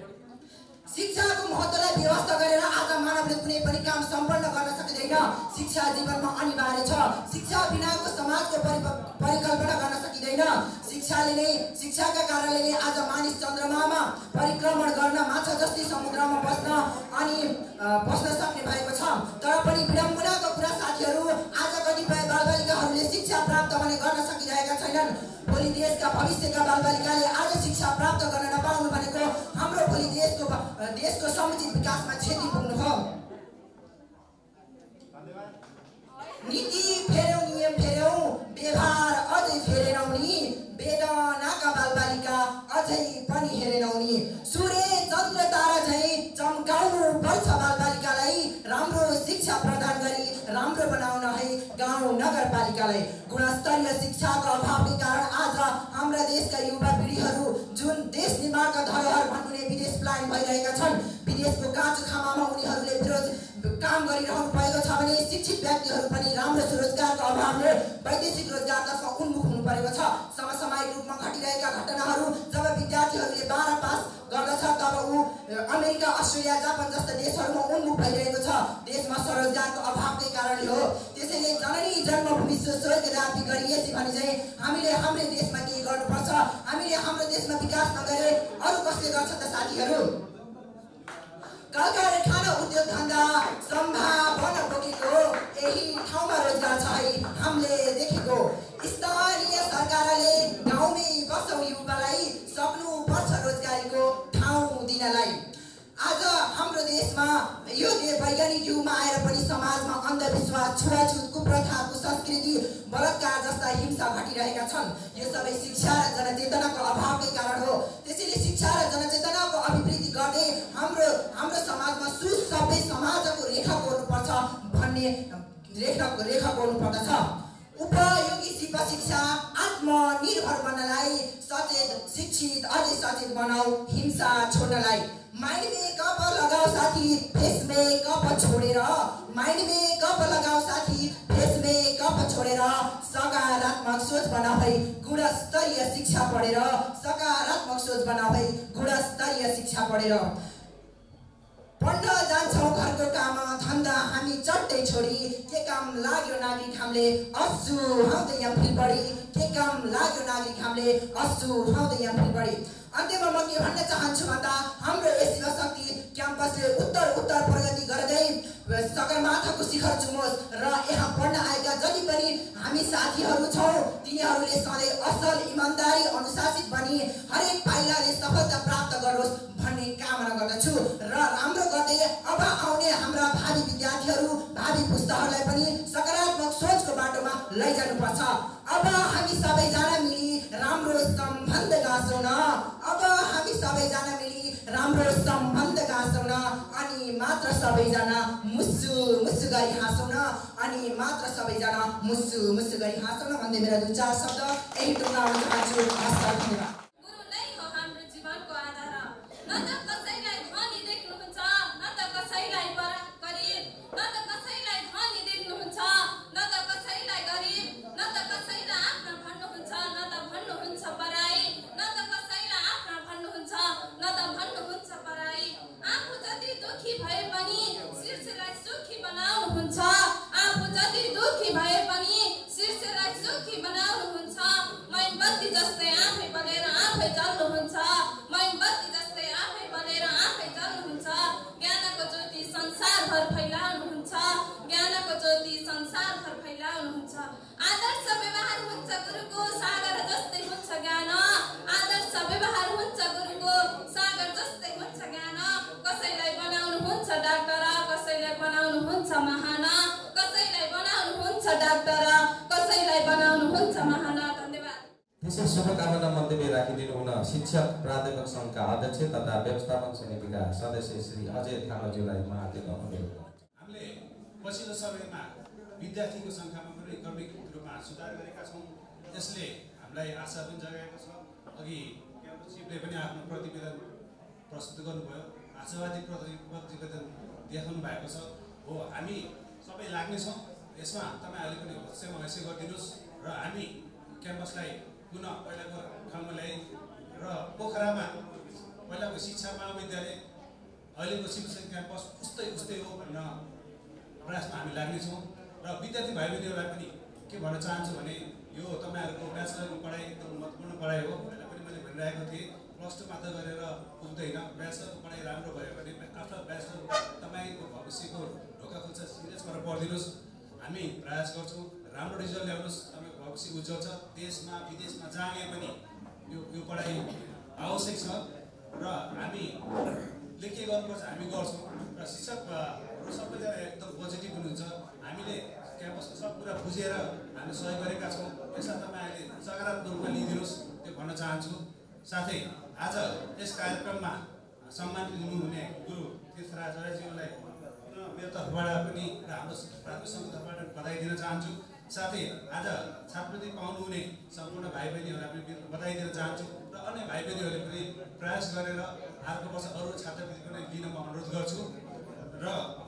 शिक्षाको महत्त्वलाई व्यवस्था गरेर आज मानवले कुनै पनि काम सम्पन्न गर्न सक्दैन। शिक्षा जीवनमा अनिवार्य छ। शिक्षा बिनाको समाजको परिकल्पना गर्न सकिँदैन। शिक्षाले नै शिक्षाका कारणले नै आज मानिस चन्द्रमामा परिक्रमण गर्न, माछा जस्तै समुद्रमा बस्न अनि बस्न सक्ने भएको छ। तर पनि विडम्बनाको कुरा साथीहरू, आज कतिपय बालबालिकाहरूले शिक्षा प्राप्त भने गर्न सकिरहेका छैनन्। भोलि देशका देशका भविष्यका बालबालिकाले आज शिक्षा प्राप्त गर्न नपाउनु भनेको हाम्रो भोलि देशको देशको समुचित विकासमा क्षति पुग्नु हो। नीति फेरौँ, नियम फेरौँ, व्यवहार अझै फेरेनौँ नि, वेदनाका बालबालिका अझै पनि हेरेनौँ नि। सूर्य चन्द्र तारा झैँ चम्काउनु पर्छ बालबालिकालाई, राम्रो शिक्षा प्रदान गरी राम्रो बनाउन है गाउँ नगरपालिकालाई। गुणस्तरीय शिक्षाको अभावकै कारण आज हाम्रा देशका युवा पिँढीहरू जुन देश निर्माणका धरोहर भन्नुहुने विदेश पलायन भइरहेका छन्, विदेशको काँचो खामामा उनीहरूले विरोध काम गरिरहनु भएको छ भने शिक्षित व्यक्तिहरू पनि राम्रो रोजगारको अभावले वैदेशिक रोजगारतर्फ उन्मुख हुनु परेको छ। समसामयिक रूपमा घटिरहेका घटनाहरू जब विद्यार्थीहरूले बाह्र पास गर्दछ तब ऊ अमेरिका, अस्ट्रेलिया, जापान जस्ता देशहरूमा उन्मुख भइरहेको छ। देशमा स्वरोजगारको अभावकै कारणले हो। त्यसैले जननी जन्मभूमि स्वर्गदापी गरिएछि भने चाहिँ हामीले हाम्रो देशमा केही गर्नुपर्छ। हामीले हाम्रो देशमा विकास नगरे अरू कसले गर्छ त साथीहरू? कल कारखाना, उद्योग धन्दा सम्भावना बोकेको यही ठाउँमा रोजगार छ है हामीले देखेको। स्थानीय सरकारले गाउँमै बसौँ युवालाई सक्नु पर्छ रोजगारीको ठाउँ दिनलाई। आज हाम्रो देशमा यो वैज्ञानिक युगमा आएर पनि समाजमा अन्धविश्वास, छुवाछुत, कुप्रथा, कुसंस्कृति, बलात्कार जस्ता हिंसा घटिरहेका छन्। यो सबै शिक्षा र जनचेतनाको अभावकै कारण हो। त्यसैले शिक्षा र जनचेतनाको अभिवृद्धि गर्दै हाम्रो हाम्रो समाजमा सुसभ्य समाजको रेखा कोर्नुपर्छ भन्ने रेखा रेखा कोर्नुपर्दछ। उपयोगी शिक्षा आत्मनिर्भर बन्नलाई सचेत, शिक्षित, अझै सचेत बनाऊ हिंसा छोड्नलाई। माइन्ड मेकअप लगाऊ साथी, फेस मेकअप छोडेर, माइन्ड मेकअप लगाऊ साथी, फेस मेकअप छोडेर सकारात्मक सोच बनाऊ है गुणस्तरीय शिक्षा पढेर, सकारात्मक सोच बनाऊ है गुणस्तरीय शिक्षा पढेर। पढ्न जान्छौँ घरको काम धन्दा हामी चट्टै छोडी, के काम लाग्यो नागरिक हामीले अस्सु हाउँदै यहाँ फिल बढी, के काम लाग्यो नागरिक हामीले अस्सु हाउँदै यहाँ फिल बढी। अन्त्यमा म के भन्न चाहन्छु भन्दा हाम्रो यस युवाशक्ति क्याम्पसले उत्तर उत्तर प्रगति गर्दै सगरमाथाको शिखर चुमोस् र यहाँ पढ्न आएका जति पनि हामी साथीहरू छौँ तिनीहरूले सधैँ असल, इमान्दारी, अनुशासित बनी हरेक पाइलाले सफलता प्राप्त गरोस् भन्ने कामना गर्दछु। र राम्रो गर्दै अब आउने हाम्रा भावी विद्यार्थीहरू, भावी पुस्ताहरूलाई पनि सकारात्मक सोचको बाटोमा लैजानुपर्छ। अब हामी सबैजना मिली राम्रो सम्बन्ध गाँसौँ न, अब हामी सबैजना मिली राम्रो सम्बन्ध गाँसौँ न, अनि मात्र सबैजना मुस्सु मुस्सु गरी हाँसौँ न, अनि मात्र सबैजना मुस्सु मुस्सु गरी हाँसौँ न भन्दै मेरा दुई चार शब्द यही टुङ्गाउन चाहन्छु। धन्यवाद। गुरु नै हो हाम्रो जीवनको आधार, न त कसैलाई धनी देख्नुहुन्छ, न त कसैलाई गरिब, न त कसैलाई धनी देख्नुहुन्छ, न त कसैलाई गरिब, न त कसैलाई आफ्ना भन्नुहुन्छ, न त भन्नुहुन्छ पराई, न त कसैलाई आफ्ना भन्नुहुन्छ, न त भन्नुहुन्छ पराई। आफू जति दुखी भए पनि शीर्षलाई सुखी बनाउनुहुन्छ, आफू जति दुखी भए पनि शीर्षलाई सुखी बनाउनुहुन्छ। मैनबत्ती जस्तै आफै बलेर आफै जल्नुहुन्छ, मैनबत्ती जस्तै आफै बलेर आफै जल्नुहुन्छ। ज्ञानको ज्योति संसारभर फैलाउनुहुन्छ, ज्ञानको ज्योति संसारभर फैलाउनुहुन्छ। आदर्श व्यवहार हुन्छ गुरुको सागर जस्तै हुन्छ ज्ञान, आदर्श व्यवहार हुन्छ गुरुको सागर जस्तै हुन्छ ज्ञान। कसैलाई बनाउनुहुन्छ डाक्टर, कसैलाई बनाउनुहुन्छ महान, कसैलाई बनाउनुहुन्छ डाक्टर, कसैलाई बनाउनुहुन्छ महान। धन्यवाद। त्यसै शुभकामना मन्तव्य राखिदिनु हुन शिक्षक प्राध्यापक सङ्घका अध्यक्ष तथा व्यवस्थापन समितिका सदस्य श्री अजय थापाज्यूलाई म हार्दिक अनुरोध गर्छु। हामीले पछिल्लो समयमा विद्यार्थीको सङ्ख्यामा पनि क्रमिक रूपमा सुधार गरेका छौँ। यसले हामीलाई आशा पनि जगाएको छ। अघि क्याम्पस चिफले पनि आफ्नो प्रतिवेदन प्रस्तुत गर्नुभयो, आशावादी प्रतिवेदन देखाउनु भएको छ। हो, हामी सबै लाग्नेछौँ यसमा। तपाईँहरूले पनि होसमा हैसे गरिदिनुहोस् र हामी क्याम्पसलाई पुनः पहिलाको ठाउँमा ल्याइ र पोखरामा पहिलाको शिक्षा महाविद्यालय अहिलेको शिक्षण क्याम्पस उस्तै उस्तै हो भन्न प्रयासमा हामी लाग्नेछौँ। र विद्यार्थी भाइ बहिनीहरूलाई पनि के भन्न चाहन्छु भने यो तपाईँहरूको ब्याचलरको पढाइ एकदम महत्त्वपूर्ण पढाइ हो भनेर पनि मैले भनिरहेको थिएँ। प्लस टू मात्र गरेर पुग्दैन, ब्याचलरको पढाइ राम्रो भयो भने आफ्टर ब्याचलर तपाईँको भविष्यको ढोका खुल्छ। सिरियस भएर पढिदिनुहोस्, हामी प्रयास गर्छौँ। राम्रो रिजल्ट ल्याउनुहोस्, तपाईँको भविष्य उज्जवल छ। देशमा विदेशमा जहाँ गए पनि यो यो पढाइ आवश्यक छ र हामीले के गर्नुपर्छ हामी गर्छौँ र शिक्षकहरू सबैजना एकदम पोजिटिभ हुनुहुन्छ। हामीले क्याम्पसको सब कुरा बुझेर हामीले सहयोग गरेका छौँ। यसमा तपाईँहरूले सकारात्मक रूपमा लिइदिनुहोस् त्यो भन्न चाहन्छु। साथै आज यस कार्यक्रममा सम्मानित हुनुहुने गुरु तीर्थराज राईज्यूलाई मेरो तर्फबाट पनि र हाम्रो प्राथमिक सङ्घको तर्फबाट बधाई दिन चाहन्छु। साथै आज छात्रवृत्ति पाउनुहुने सम्पूर्ण भाइ बहिनीहरूलाई पनि बधाई दिन चाहन्छु र अन्य भाइ बहिनीहरूले पनि प्रयास गरेर अर्को वर्ष अरू छात्रवृत्ति पनि लिन म अनुरोध गर्छु। र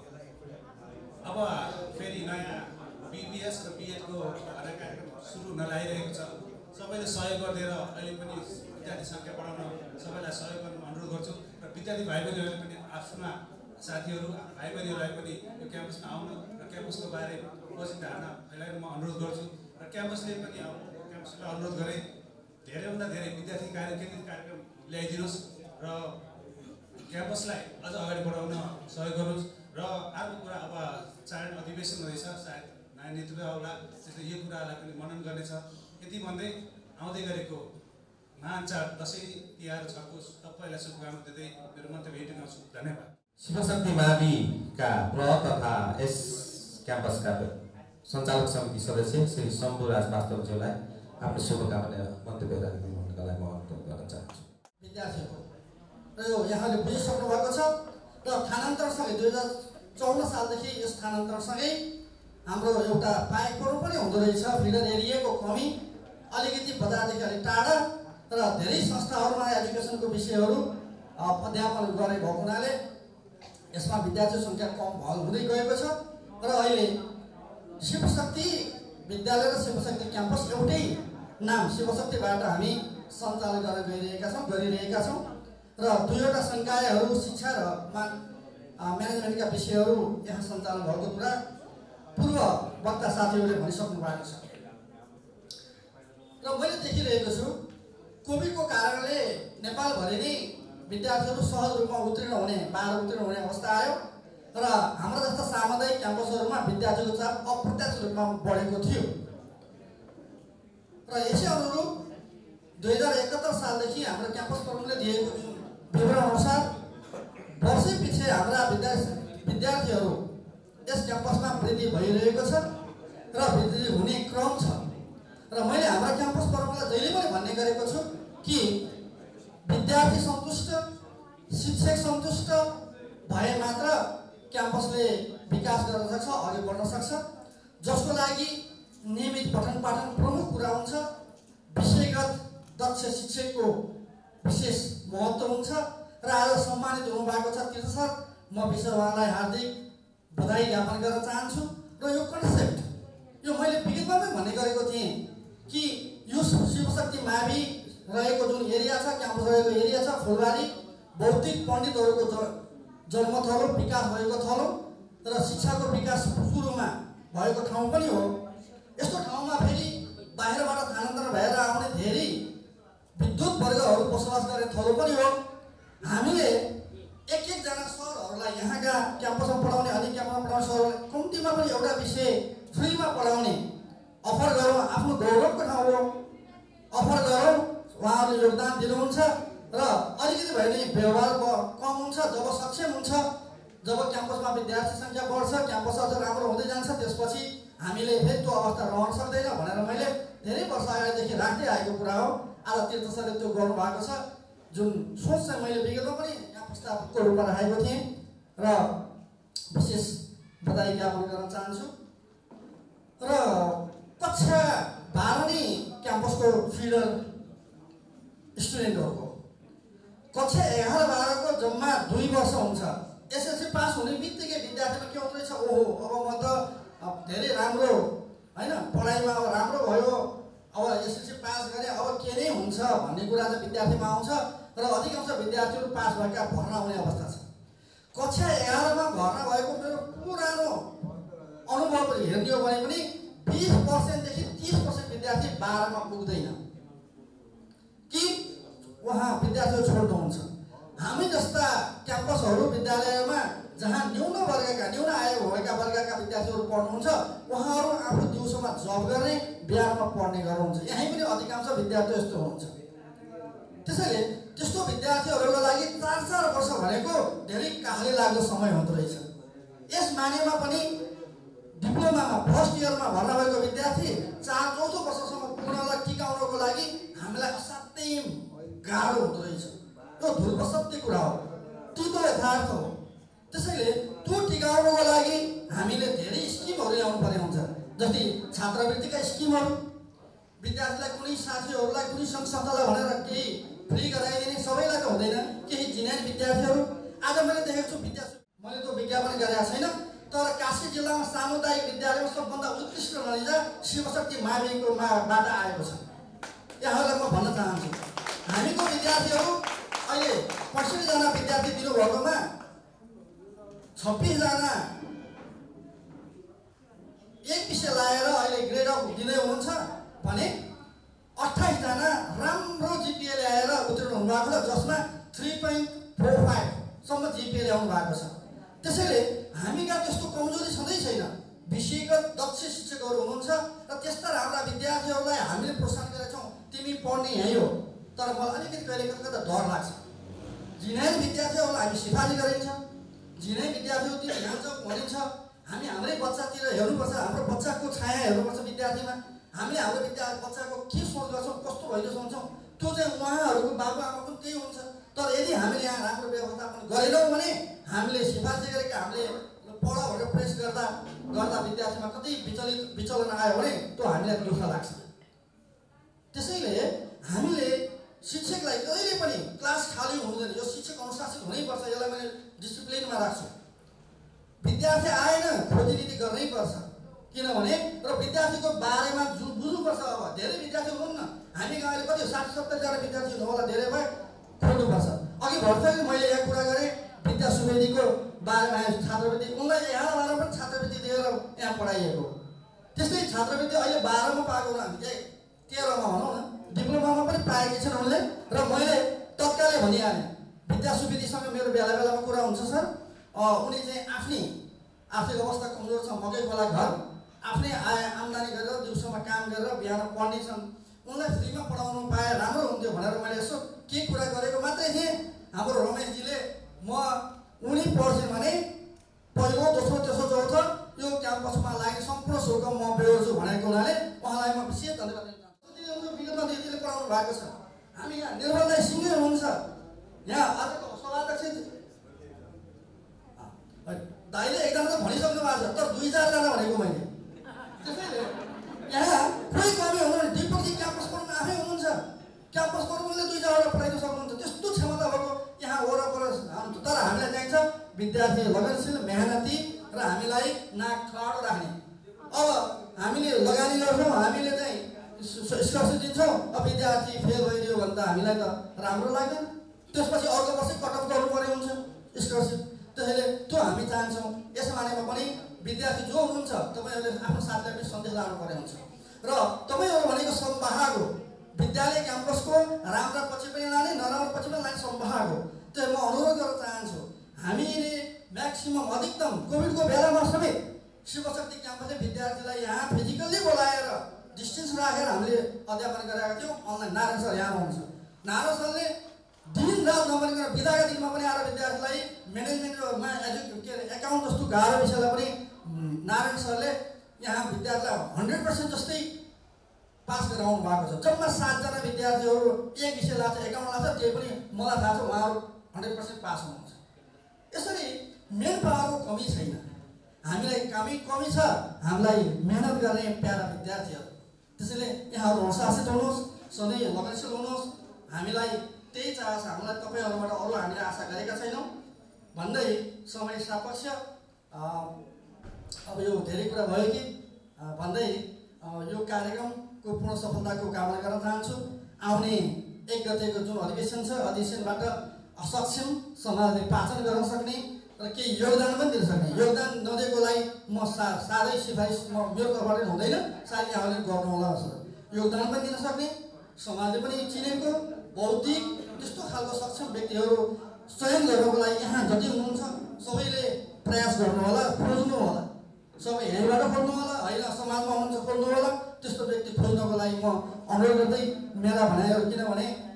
अब फेरि नयाँ बिबिएस र बिएडको कार्यक्रम सुरु हुन लागिरहेको छ। सबैले सहयोग गरिदिएर अहिले पनि विद्यार्थी सङ्ख्या बढाउन सबैलाई सहयोग गर्नु अनुरोध गर्छु र विद्यार्थी भाइ बहिनीहरूले पनि आफ्ना साथीहरू भाइ बहिनीहरूलाई पनि यो क्याम्पसमा आउनु र क्याम्पसको बारे पोजिटिभ धारणा फैलाउन म अनुरोध गर्छु र क्याम्पसले पनि अब क्याम्पसलाई अनुरोध गरेँ धेरैभन्दा धेरै विद्यार्थी कार्य केन्द्रित कार्यक्रम ल्याइदिनुहोस् र क्याम्पसलाई अझ अगाडि बढाउन सहयोग गर्नुहोस्। र अर्को कुरा अब चाड अधिवेशन हुँदैछ, सायद नयाँ नेतृत्व आउला, त्यसले यो कुरालाई पनि मनन गर्नेछ। यति भन्दै आउँदै गरेको महान चाड दसैँ तिहार छठको सबैलाई शुभकामना दिँदै मेरो मन्तव्य यति गर्छु। धन्यवाद। शिवशक्ति माविका प्र तथा यस क्याम्पसका सञ्चालक समिति सदस्य श्री शम्भु राज वास्तवज्यूलाई आफ्नो शुभकामना मन्तव्य राखिदिनुका लागि म अनुरोध गर्न चाहन्छु। विद्यार्थीहरू र यो यहाँले बुझिसक्नु भएको छ र स्थानान्तरसँगै दुई हजार चौन्न सालदेखि यस स्थानान्तरसँगै हाम्रो एउटा पाइपहरू पनि हुँदो रहेछ। फिडर एरियाको कमी, अलिकति बजारदेखि अलिक टाढा र धेरै संस्थाहरूमा एजुकेसनको विषयहरू अध्यापन गरे भएको हुनाले यसमा विद्यार्थी सङ्ख्या कम भल हुँदै गएको छ र अहिले शिवशक्ति विद्यालय र शिवशक्ति क्याम्पस एउटै नाम शिवशक्तिबाट हामी सञ्चालन गरेर गइरहेका छौँ गरिरहेका छौँ र दुईवटा सङ्कायहरू शिक्षा र म्यानेजमेन्टका विषयहरू यहाँ सञ्चालन भएको कुरा पूर्व वक्ता साथीहरूले भनिसक्नु भएको छ। र मैले देखिरहेको छु कोभिडको कारणले नेपालभरि नै विद्यार्थीहरू सहज रूपमा उत्तीर्ण हुने बाह्र उत्तीर्ण हुने अवस्था आयो र हाम्रा जस्ता सामुदायिक क्याम्पसहरूमा विद्यार्थीको चाप अप्रत्यक्ष रूपमा बढेको थियो र यसै अनुरूप दुई हजार एकहत्तर सालदेखि हाम्रो क्याम्पस प्रमुखले दिएको विवरण अनुसार वर्षै पछि हाम्रा विद्यार्थी विद्यार्थीहरू यस क्याम्पसमा वृद्धि भइरहेको छ र वृद्धि हुने क्रम छ र मैले हाम्रा क्याम्पस प्रमुखलाई जहिले पनि भन्ने गरेको छु कि विद्यार्थी सन्तुष्ट, शिक्षक सन्तुष्ट भए मात्र क्याम्पसले विकास गर्न सक्छ, अघि बढ्न सक्छ, जसको लागि नियमित पठन पाठन प्रमुख कुरा हुन्छ। विषयगत दक्ष शिक्षकको विशेष महत्त्व हुन्छ र आज सम्मानित हुनुभएको छ तीर्थ सर, म विशेष उहाँलाई हार्दिक बधाई ज्ञापन गर्न चाहन्छु। र यो कन्सेप्ट यो मैले विगतमा पनि भन्ने गरेको थिएँ कि यो शिवशक्ति मावि रहेको जुन एरिया छ, क्याम्पस रहेको एरिया छ, फुलबारी बौद्धिक पण्डितहरूको जन्मथलो, विकास भएको थलो र शिक्षाको विकास सुरुमा भएको ठाउँ पनि हो। यस्तो ठाउँमा फेरि बाहिरबाट स्थानान्तरण भएर आउने धेरै विद्युत वर्गहरू बसोबास गर्ने थलो पनि हो। हामीले एक एकजना सरहरूलाई यहाँका क्याम्पसमा पढाउने, अन्य क्याम्पसमा पढाउने सरहरूलाई कम्तीमा पनि एउटा विषय फ्रीमा पढाउने अफर गरौँ। आफ्नो गौरवको ठाउँ हो, अफर गरौँ। उहाँहरूले योगदान दिनुहुन्छ र अलिकति भए पनि व्यवहार कम हुन्छ। जब सक्षम हुन्छ, जब क्याम्पसमा विद्यार्थी सङ्ख्या बढ्छ, क्याम्पस अझ राम्रो हुँदै जान्छ, त्यसपछि हामीले फेरि त्यो अवस्था रहन सक्दैन भनेर मैले धेरै वर्ष अगाडिदेखि राख्दै आएको कुरा हो। आज तीर्थ सरले त्यो गर्नुभएको छ। जुन सोच चाहिँ मैले विगतमा पनि यहाँ प्रस्तावको रूपमा राखेको थिएँ र विशेष बधाई ज्ञापन गर्न चाहन्छु। र कक्षा बाह्र नै क्याम्पसको फिडर स्टुडेन्टहरूको, कक्षा एघार बाह्रको जम्मा दुई वर्ष हुन्छ। एसएलसी पास हुने बित्तिकै विद्यार्थीमा के हुँदो रहेछ, ओहो अब म त धेरै राम्रो होइन पढाइमा अब राम्रो भयो, अब एसएलसी पास गरेँ अब के नै हुन्छ भन्ने कुरा चाहिँ विद्यार्थीमा आउँछ र अधिकांश विद्यार्थीहरू पास भएका भर्ना हुने अवस्था छ। कक्षा एघारमा भर्ना भएको मेरो पुरानो अनुभव हेर्ने हो भने पनि बिस पर्सेन्टदेखि तिस पर्सेन्ट विद्यार्थी बाह्रमा पुग्दैन कि उहाँ विद्यार्थीहरू छोड्नुहुन्छ। हामी जस्ता क्याम्पसहरू विद्यालयमा जहाँ न्यून वर्गका न्यून आय भएका वर्गका विद्यार्थीहरू पढ्नुहुन्छ, उहाँहरू आफू दिउँसोमा जब गर्ने, बिहानमा पढ्ने गर्नुहुन्छ। यहीँ पनि अधिकांश विद्यार्थी यस्तो हुनुहुन्छ। त्यसैले त्यस्तो विद्यार्थीहरूको लागि चार चार वर्ष भनेको धेरै काहली लाग्दो समय हुँदो रहेछ। यस मानेमा पनि डिप्लोमामा फर्स्ट इयरमा भर्ना भएको विद्यार्थी चार चौथो वर्षसम्म पुग्नलाई टिकाउनको लागि हामीलाई असाध्यै गाह्रो हुँदो रहेछ। यो ध्रुव सत्य कुरा हो, तितो यथार्थ हो। त्यसैले त्यो टिकाउनको लागि हामीले धेरै स्किमहरू ल्याउनु पर्ने हुन्छ, जस्तै छात्रवृत्तिका स्किमहरू, विद्यार्थीलाई कुनै साथीहरूलाई कुनै सङ्घ संस्थालाई भनेर केही फ्री गराइदिने सबैलाई त हुँदैन। केही जिनानी विद्यार्थीहरू आज मैले देखेको छु विद्यार्थी, मैले त्यो विज्ञापन गरेको छैन, तर काशी जिल्लामा सामुदायिक विद्यालयमा सबभन्दा उत्कृष्ट नतिजा शिवशक्ति माविको बाट आएको छ। यहाँहरूलाई म भन्न चाहन्छु, हामीको विद्यार्थीहरू अहिले पैँसठीजना विद्यार्थी दिनुभएकोमा छब्बिसजना एक विषय लाएर अहिले ग्रेड अफ दिँदै हुनुहुन्छ भने अट्ठाइसजना राम्रो जिपिए ल्याएर उत्तीर्ण हुनुभएको छ, जसमा थ्री पोइन्ट फोर फाइभसम्म जिपिए ल्याउनु भएको छ। त्यसैले हामी कहाँ त्यस्तो कमजोरी छँदै छैन। विषयगत दक्ष शिक्षकहरू हुनुहुन्छ र त्यस्ता राम्रा विद्यार्थीहरूलाई हामीले प्रोत्साहन गरेका छौँ, तिमी पढ्ने यहीँ हो। तर मलाई अलिकति कहिले कता डर लाग्छ, जिनानी विद्यार्थीहरूलाई हामी सिफारिस गरिन्छ, जिनानी विद्यार्थीहरू तिमी यहाँ जाऊ भनिन्छ। हामी हाम्रै बच्चातिर हेर्नुपर्छ, हाम्रो बच्चाको छाया हेर्नुपर्छ विद्यार्थीमा। हामीले हाम्रो विद्यार्थी बच्चाको के सोच गर्छौँ, कस्तो भइदियो सोच्छौँ, त्यो चाहिँ उहाँहरूको बाबुआमाको त्यही हुन्छ। तर यदि हामीले यहाँ राम्रो व्यवस्थापन गरेनौँ भने हामीले सिफारिस गरेका हामीले पढ भनेर प्रेस गर्दा गर्दा विद्यार्थीमा कतै विचलित विचलन आयो भने त्यो हामीलाई दुःख लाग्छ। त्यसैले हामीले शिक्षकलाई कहिले पनि क्लास खाली हुँदैन, यो शिक्षक अनुशासित हुनैपर्छ, यसलाई मैले डिसिप्लिनमा राख्छु। विद्यार्थी आएन खोजीनीति गर्नै पर्छ, किनभने र विद्यार्थीको बारेमा जु बुझ्नुपर्छ। अब धेरै विद्यार्थी हुनुहुन्न, हामी गाउँले कति साठी सत्तरजना विद्यार्थी हुनु होला, धेरै भए खोज्नुपर्छ। अघि भर्खरै मैले यहाँ कुरा गरेँ विद्या सुवेदीको बारेमा, छात्रवृत्ति उनलाई एघारबाट पनि छात्रवृत्ति दिएर यहाँ पढाइएको। त्यस्तै छात्रवृत्ति अहिले बाह्रमा पाएको हामी तेह्रमा भनौँ न, डिप्लोमामा पनि पाएकी छन् उनले। र मैले तत्कालै भनिहालेँ, विद्या सुवेदीसँग मेरो बेला बेलामा कुरा हुन्छ सर, उनी चाहिँ आफ्नै आर्थिक अवस्था कमजोर छ, मकै खोला घर, आफ्नै आय आम्दानी गरेर दिउँसोमा काम गरेर बिहान पढ्ने छन्, उनलाई फ्रीमा पढाउनु पाए राम्रो हुन्थ्यो भनेर मैले यसो के कुरा गरेको मात्रै थिएँ। हाम्रो रमेशजीले म उनी पढ्छन् भने पहिलो दोस्रो तेस्रो चौथो यो क्याम्पसमा लागि सम्पूर्ण शुल्क म बेहोर्छु भनेको हुनाले उहाँलाई म विशेष धन्यवाद दिन चाहन्छु। विगतमा दिदीले पढाउनु भएको छ। हामी यहाँ निर्मल दाइ सिंहै हुनुहुन्छ, यहाँ आजको सभाध्यक्ष दाइले एकजना त भनिसक्नु भएको छ, तर दुई चारजना भनेको मैले। त्यसैले यहाँ कोही कमी हुनुहुन्न, दिपकजी क्याम्पस पढ्नु आफै हुनुहुन्छ, क्याम्पस पढ्नुले दुई चारवटा पढाइदिन सक्नुहुन्छ, त्यस्तो क्षमता भएको यहाँ वरपर हुन्छ। तर हामीलाई चाहिन्छ विद्यार्थी लगनशील, मेहनती र हामीलाई नाक ठाडो राख्ने। अब हामीले लगानी गर्छौँ, हामीले चाहिँ स्कलरसिप दिन्छौँ, अब विद्यार्थी फेल भइदियो भने त हामीलाई त राम्रो लाग्दैन, त्यसपछि अर्को वर्ष कटअफ गर्नुपर्ने हुन्छ स्कलरसिप। त्यसैले त्यो हामी चाहन्छौँ। यस मानेमा पनि विद्यार्थी जो हुनुहुन्छ तपाईँहरूले आफ्नो साथीलाई पनि सन्देश लानुपर्ने हुन्छ। र तपाईँहरू भनेको सम्भाग हो, विद्यालय क्याम्पसको राम्रो पछि पनि लाने नराम्रो पछि पनि लाने सम्भाग हो। त्यो म अनुरोध गर्न चाहन्छु, हामीले म्याक्सिमम अधिकतम कोभिडको बेलामा समेत शिवशक्ति क्याम्पसले विद्यार्थीलाई यहाँ फिजिकल्ली बोलाएर डिस्टेन्स राखेर हामीले अध्यापन गरेका थियौँ। अनलाइन नारायण सर यहाँ हुनुहुन्छ, नारायण सरले दिन रात नभनिकन बिदाका दिनमा पनि आएर विद्यार्थीलाई म्यानेजमेन्टमा एजु के अरे एकाउन्ट जस्तो गाह्रो विषयलाई पनि नारायण सरले यहाँ विद्यार्थीलाई हन्ड्रेड पर्सेन्ट जस्तै पास गराउनु भएको छ। जम्मा सातजना विद्यार्थीहरू एक विषय लाग्छ, एकाउन्ट लाग्छ, त्यही पनि मलाई थाहा छ उहाँहरू हन्ड्रेड पर्सेन्ट पास हुनुहुन्छ। यसरी मेन पावरको कमी छैन, हामीलाई कमी कमी छ हामीलाई मेहनत गर्ने प्यारा विद्यार्थीहरू। त्यसैले यहाँहरू अनुशासित हुनुहोस्, सधैँ लगनशील हुनुहोस्, हामीलाई त्यही चाहन्छ। हामीलाई तपाईँहरूबाट अरू हामीले आशा गरेका छैनौँ भन्दै समय सापेक्ष अब यो धेरै कुरा भयो कि भन्दै यो कार्यक्रमको पूर्ण सफलताको कामना गर्न चाहन्छु। आउने एक गतेको जुन अधिवेशन छ, अधिवेशनबाट असक्षम समाजले पाचन गर्न सक्ने र केही योगदान पनि दिन सक्ने, योगदान नदिएकोलाई म सा साह्रै सिफारिस म मेरो तर्फबाट हुँदैन, सायद यहाँहरूले गर्नु होला जस्तो, योगदान पनि दिन सक्ने, समाजले पनि चिनेको बौद्धिक त्यस्तो खालको सक्षम व्यक्तिहरू चयन गर्नको लागि यहाँ जति हुनुहुन्छ सबैले प्रयास गर्नु होला, खोज्नु होला, सबै यहीँबाट खोज्नु होला, होइन समाजमा हुनुहुन्छ खोज्नु होला। त्यस्तो व्यक्ति खोज्नको लागि म अनुरोध गर्दै मेला भनेर, किनभने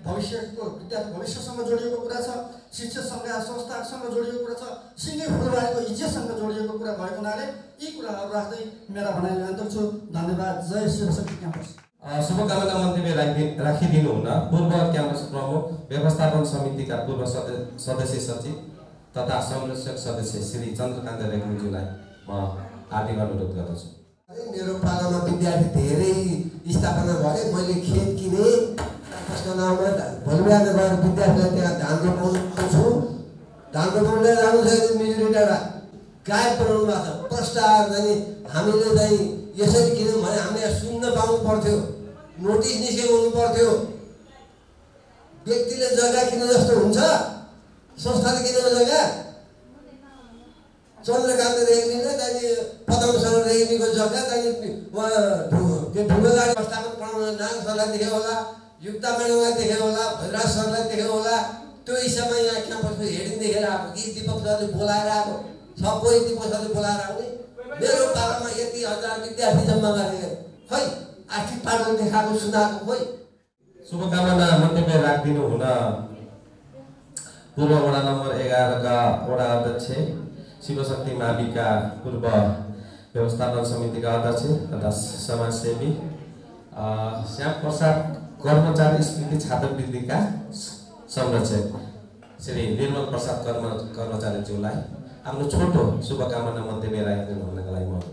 भविष्यको विद्यार्थी भविष्यसँग जोडिएको कुरा छ, शिक्षक सङ्घ संस्थासँग जोडिएको कुरा छ, सिङ्गे फुलबारीको इज्जतसँग जोडिएको कुरा भएको हुनाले यी कुराहरू राख्दै मेरा भनाइ अन्तर्छु। धन्यवाद। जय शिवशक्ति क्याम्पस। शुभकामना मन्तव्य राखिदिनु हुन पूर्व क्याम्पस प्रमुख व्यवस्थापन समितिका पूर्व सदस्य सचिव तथा संरक्षक सदस्य श्री चन्द्रकान्त रेग्मीज्यूलाई म हार्दिक अनुरोध गर्दछु। मेरो पालामा विद्यार्थी धेरै स्थापना भए, मैले खेत किने, क्याम्पसको नाममा भोलि बिहान गएर विद्यार्थीलाई त्यहाँ धान रोपाउनु पाउँछु। धान रोपाउनु जानु छ मिजुरीबाट गायब बनाउनु भएको छ प्रस्ताव। चाहिँ हामीले चाहिँ यसरी किनौँ भने हामीले सुन्न पाउनु पर्थ्यो, नोटिस निस्केको हुनु पर्थ्यो। व्यक्तिले जग्गा किने जस्तो हुन्छ, संस्थाले किनेको जग्गा। चन्द्रकान्त रेग्मीले चाहिँ पदमशरण रेग्मीको जग्गा चाहिँ उहाँ त्यो ढुङ्गागाडी व्यवस्थापन पढाउन नाग सरलाई देख्यो होला, युक्ता म्याडमलाई देख्यो होला, भैरराज सरलाई देख्यो होला। त्यो हिसाबमा यहाँ क्याम्पसको हेडिङ देखेर आएको कि दीपक सरले बोलाएर आएको, सबै दीपक सरले बोलाएर आउने। मेरो पालामा यति हजार विद्यार्थी जम्मा गरेको खोइ आर्थिक पाटो देखाएको सुनाएको खोइ। शुभकामना मन्तव्य राखिदिनु हुन पूर्व वडा नम्बर एघारका वडा अध्यक्ष शिवशक्ति माविका पूर्व व्यवस्थापन समितिका अध्यक्ष तथा समाजसेवी श्याम प्रसाद कर्मचारी स्मृति छात्रवृत्तिका संरक्षक श्री निर्मल प्रसाद कर्म कर्मचारीज्यूलाई आफ्नो छोटो शुभकामना मन्तव्य राखिदिनु हुनका लागि म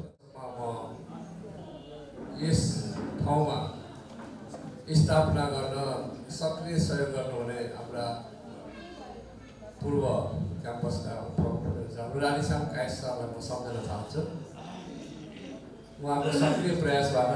यस ठाउँमा स्थापना गर्न सक्रिय सहयोग गर्नुहुने हाम्रा पूर्व क्याम्पसका प्रमुख हाम्रो रानीश्याम कायस सरलाई म सम्झन चाहन्छु। उहाँको सक्रिय प्रयासबाट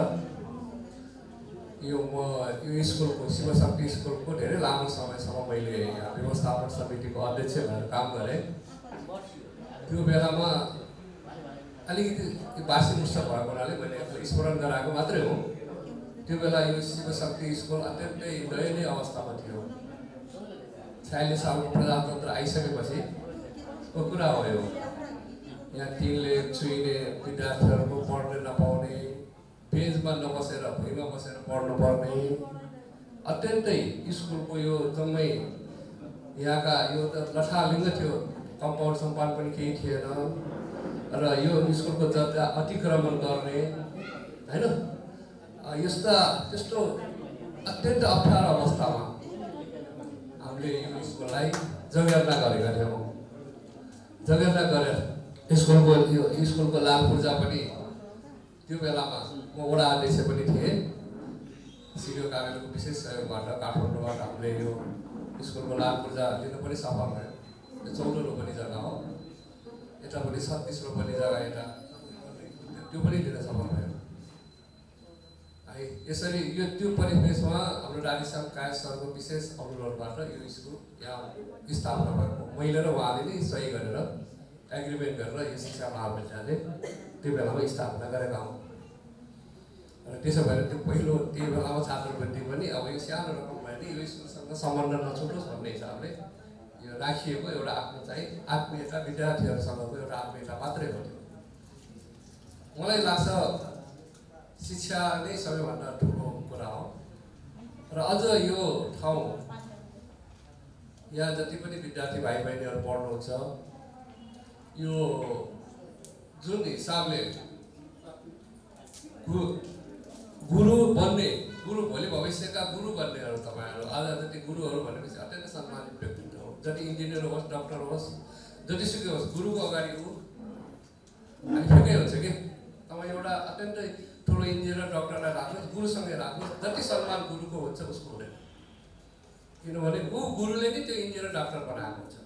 यो म यो स्कुलको शिवशक्ति स्कुलको धेरै लामो समयसम्म मैले व्यवस्थापन समितिको अध्यक्ष भएर काम गरेँ। त्यो बेलामा अलिकति बासी मुष्ट भएको हुनाले मैले स्मरण गराएको मात्रै हो। त्यो बेला यो शिवशक्ति स्कुल अत्यन्तै दयनीय अवस्थामा थियो। छयालिस सालको प्रजातन्त्र आइसकेपछि को कुरा हो यो। यहाँ टिनले छुइने, विद्यार्थीहरूको पढ्न नपाउने, बेन्चमा नबसेर भुइँमा बसेर पढ्नुपर्ने, अत्यन्तै स्कुलको यो जम्मै यहाँका यो त लठालिङ्ग थियो। कम्पाउन्ड सम्पाउन्ड पनि केही थिएन र यो स्कुलको जग्गा अतिक्रमण गर्ने होइन, यस्ता त्यस्तो अत्यन्त अप्ठ्यारो अवस्थामा हामीले यो स्कुललाई जगेर्ना गरेका थियौँ। जगेर्ना गरेर स्कुलको यो स्कुलको लाभ पूर्जा पनि त्यो बेलामा म वडा अध्यक्ष पनि थिएँ। सिडिओ कार्यालयको विशेष सहयोगबाट काठमाडौँबाट हामीले यो स्कुलको लाभ पूर्जा लिन पनि सफल भयो। यो चौध रोपनी जग्गा हो, यता पनि छत्तिस रोपनी जग्गा यता त्यो पनि लिन सफल भयो है। यसरी यो त्यो परिवेशमा हाम्रो रानीश्याम कायस सरको विशेष अनुरोधबाट यो स्कुल यहाँ स्थापना भएको। मैले र उहाँले नै सही गरेर एग्रिमेन्ट गरेर यो शिक्षा महाविद्यालय त्यो बेलामा स्थापना गरेका हौँ। र त्यसो भएर त्यो पहिलो त्यो बेलामा छात्रवृत्ति पनि अब यो सानो रकम भयो भने यो स्कुलसँग सम्बन्ध नछुटोस् भन्ने हिसाबले यो राखिएको एउटा आफ्नो चाहिँ आत्मीयता, विद्यार्थीहरूसँगको एउटा आत्मीयता मात्रै हो। मलाई लाग्छ शिक्षा नै सबैभन्दा ठुलो कुरा हो। र अझ यो ठाउँ यहाँ जति पनि विद्यार्थी भाइ बहिनीहरू पढ्नुहुन्छ, यो जुन हिसाबले गुरु बन्ने, गुरु भोलि भविष्यका गुरु बन्नेहरू तपाईँहरू आज जति गुरुहरू भनेपछि अत्यन्तै सम्मानित व्यक्तित्व हो। जति इन्जिनियर होस्, डक्टर होस्, जतिसुकै होस्, गुरुको अगाडि ऊ अनि ठिकै हुन्छ कि तपाईँ एउटा अत्यन्तै ठुलो इन्जिनियर डक्टरलाई राख्नुहोस्, गुरुसँगै राख्नुहोस्, जति सम्मान गुरुको हुन्छ उसको हुँदैन। किनभने ऊ गुरुले नै त्यो इन्जिनियर डाक्टर बनाएको हुन्छ।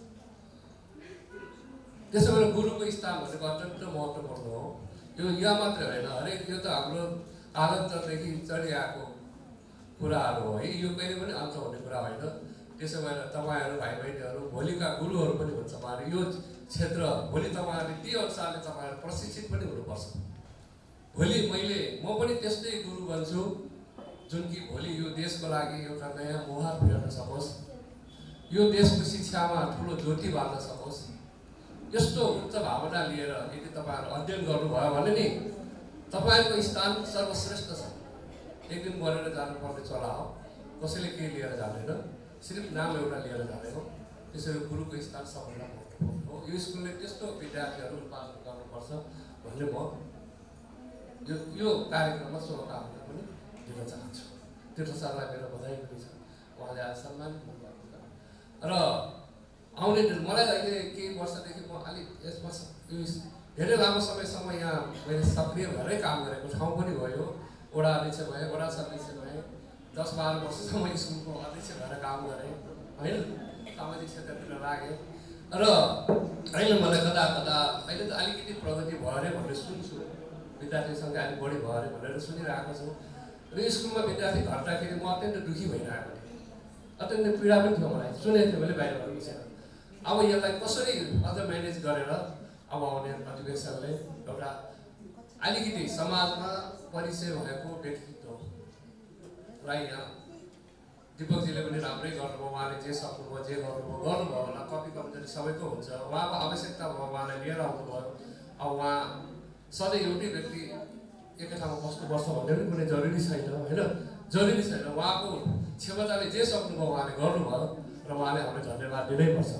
त्यसो भएर गुरुको स्थान भनेको अत्यन्त महत्त्वपूर्ण हो। यो यहाँ मात्रै होइन, हरेक यो त हाम्रो कालान्तरदेखि चलिआएको कुराहरू हो है। यो कहिले पनि अन्त हुने कुरा होइन। त्यसो भएर तपाईँहरू भाइ बहिनीहरू भोलिका गुरुहरू पनि हुन्छ। तपाईँहरू यो क्षेत्र भोलि तपाईँहरूले ती अनुसारले तपाईँहरू प्रशिक्षित पनि हुनुपर्छ। भोलि मैले म पनि त्यस्तै गुरु बन्छु जुन कि भोलि यो देशको लागि एउटा नयाँ मुहार फेर्न सकोस्, यो देशको शिक्षामा ठुलो ज्योति बाल्न सकोस्। यस्तो उच्च भावना लिएर यदि तपाईँहरू अध्ययन गर्नुभयो भने नि तपाईँहरूको स्थान सर्वश्रेष्ठ छ। एक दिन बढेर जानुपर्ने चला हो। कसैले केही लिएर जाँदैन, सिर्फ नाम एउटा लिएर जाँदैन। त्यसरी गुरुको स्थान सबैभन्दा महत्त्वपूर्ण हो। यो स्कुलले त्यस्तो विद्यार्थीहरू उत्पादन गर्नुपर्छ भन्ने म यो यो कार्यक्रममा शुभकामना पनि दिन चाहन्छु। तीर्थ सरलाई मेरो बधाई पनि छ, उहाँले आज सम्मानित हुनुभएको छ। र आउने दिन मलाई अहिले केही वर्षदेखि म अलिक यसमा यो धेरै लामो समयसम्म यहाँ मैले सक्रिय भएरै काम गरेको ठाउँ पनि भयो। वडा अध्यक्ष भएँ, वडा सदस्य भएँ, दस बाह्र वर्षसम्म स्कुलको अध्यक्ष भएर काम गरेँ होइन, सामाजिक क्षेत्रतिर लागेँ। र अहिले मलाई कता कता अहिले त अलिकति प्रगति भयो अरे भनेर सुन्छु, विद्यार्थी सङ्ख्या अलिक बढी भयो अरे भनेर सुनिरहेको छु। र स्कुलमा विद्यार्थी घट्दाखेरि म अत्यन्त दुःखी भइरहेको थिएँ, अत्यन्त पीडा पनि थियो मलाई, सुनेको थिएँ मैले बाहिर विषय। अब यसलाई कसरी अझ म्यानेज गरेर अब आउने अधिवेशनले एउटा अलिकति समाजमा परिचय भएको व्यक्तित्वलाई यहाँ दिपकजीले पनि राम्रै गर्नुभयो, उहाँले जे सक्नुभयो जे गर्नुभयो गर्नुभयो होला, कपी कमजोरी सबैको हुन्छ, उहाँको आवश्यकता भयो, उहाँलाई लिएर आउनुभयो। अब उहाँ सधैँ एउटै व्यक्ति एकै ठाउँमा बस्नुपर्छ भन्ने पनि कुनै जरुरी छैन होइन, जरुरी छैन। उहाँको क्षमताले जे सक्नुभयो उहाँले गर्नुभयो र उहाँले हामीलाई धन्यवाद दिनैपर्छ।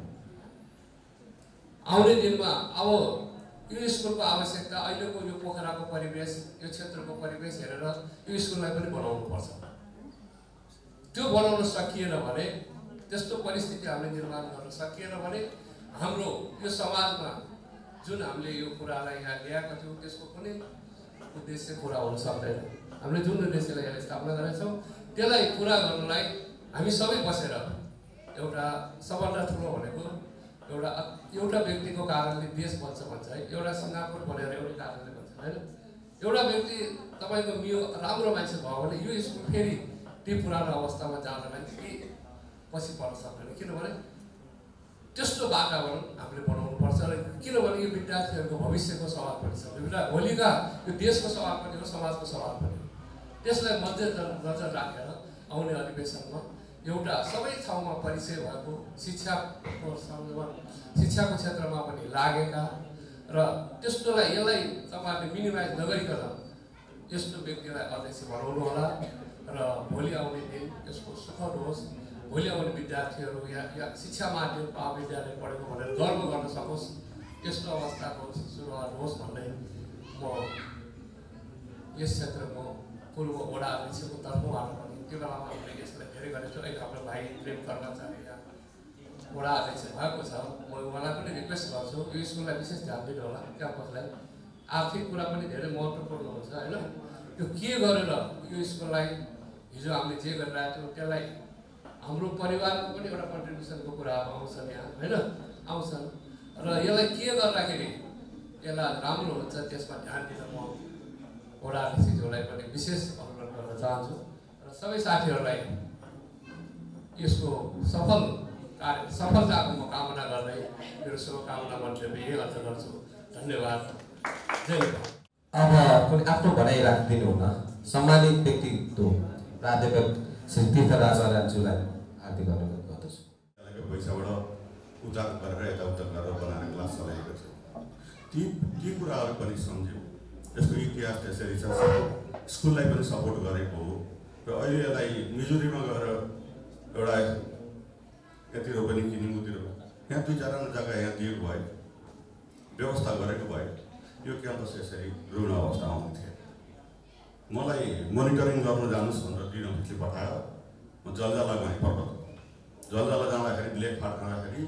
आउने दिनमा अब यो स्कुलको आवश्यकता, अहिलेको यो पोखराको परिवेश, यो क्षेत्रको परिवेश हेरेर यो स्कुललाई पनि बनाउनुपर्छ। त्यो बनाउन सकिएन भने, त्यस्तो परिस्थिति हामीले निर्माण गर्न सकिएन भने हाम्रो यो समाजमा जुन हामीले यो कुरालाई यहाँ ल्याएका थियौँ त्यसको कुनै उद्देश्य पुरा हुन सक्दैन। हामीले जुन उद्देश्यलाई यहाँ स्थापना गरेका छौँ त्यसलाई पुरा गर्नलाई हामी सबै बसेर, एउटा सबभन्दा ठुलो भनेको एउटा एउटा व्यक्तिको कारणले देश बन्छ भन्छ है, एउटा सिङ्गापुर भनेर एउटै कारणले भन्छ होइन। एउटा व्यक्ति तपाईँको मियो राम्रो मान्छे भयो भने यो स्कुल फेरि त्यो पुरानो अवस्थामा जाँदैन कि पछि पर्न सक्दैन, किनभने त्यस्तो वातावरण हामीले बनाउनु पर्छ। र किनभने यो विद्यार्थीहरूको भविष्यको सवाल पनि छ, एउटा भोलिका यो देशको सवाल पनि हो, समाजको सवाल पनि हो। त्यसलाई मध्यनजर राखेर आउने अधिवेशनमा एउटा सबै ठाउँमा परिचय भएको, शिक्षाको शिक्षाको क्षेत्रमा पनि लागेका र त्यस्तोलाई यसलाई तपाईँहरूले मिनिमाइज नगरिकन यस्तो व्यक्तिलाई अध्यक्ष बनाउनु होला र भोलि आउने दिन यसको सुखद होस्, भोलि आउने विद्यार्थीहरू या या शिक्षा माध्यम विद्यालय पढेको भनेर गर्व गर्न सकोस्, यस्तो अवस्थाको सुरुवात होस् भन्ने म यस क्षेत्रको पूर्व वडा अध्यक्षको तर्फबाट पनि त्यो बेलामा हामीले यसलाई धेरै गरेको छु। अहिले हाम्रो भाइ प्रेम कर्मचारी यहाँ वडा अध्यक्ष भएको छ, म उहाँलाई पनि रिक्वेस्ट गर्छु यो स्कुललाई विशेष ध्यान दिनु होला। क्याम्पसलाई आर्थिक कुरा पनि धेरै महत्त्वपूर्ण हुन्छ होइन, यो के गरेर यो स्कुललाई हिजो हामीले जे गरिरहेको थियौँ त्यसलाई हाम्रो परिवारको पनि एउटा कन्ट्रिब्युसनको कुराहरू आउँछन् यहाँ होइन, आउँछन् र यसलाई के गर्दाखेरि यसलाई राम्रो हुन्छ त्यसमा ध्यान दिन म वडा अध्यक्षज्यूलाई पनि विशेष अनुरोध गर्न चाहन्छु र सबै साथीहरूलाई यसको सफल कार्य सफलताको म कामना गर्दै मेरो शुभकामना मन्त्रीले यही अर्थ गर्छु। धन्यवाद, जय हिन्द। अब कुनै आफ्नो भनाइ राखिदिनु हुन सम्मानित व्यक्तित्व प्राध्यापक श्री तीर्थराज आचार्यज्यूलाई हार्दिक अनुरोध गर्दछु। पैसाबाट उचार गरेर यताउता गरेर बनाएर क्लास चलाएको थियो, ती ती कुराहरू पनि सम्झ्यौँ। यसको इतिहास त्यसरी छ, स्कुललाई पनि सपोर्ट गरेको हो र अहिले यसलाई मिजोरीमा गएर एउटा यतिर पनि किनिङ उतिर यहाँ दुई चारवटा जग्गा यहाँ दिएको भए, व्यवस्था गरेको भए यो क्याम्पस यसरी रुग्ण अवस्था आउँथ्यो। मलाई मोनिटरिङ गर्न जानुहोस् भनेर डिनोभिसले पठायो। म जलजला गएँ, पर्वत जलजला जाँदाखेरि ब्ल्याक फाट जाँदाखेरि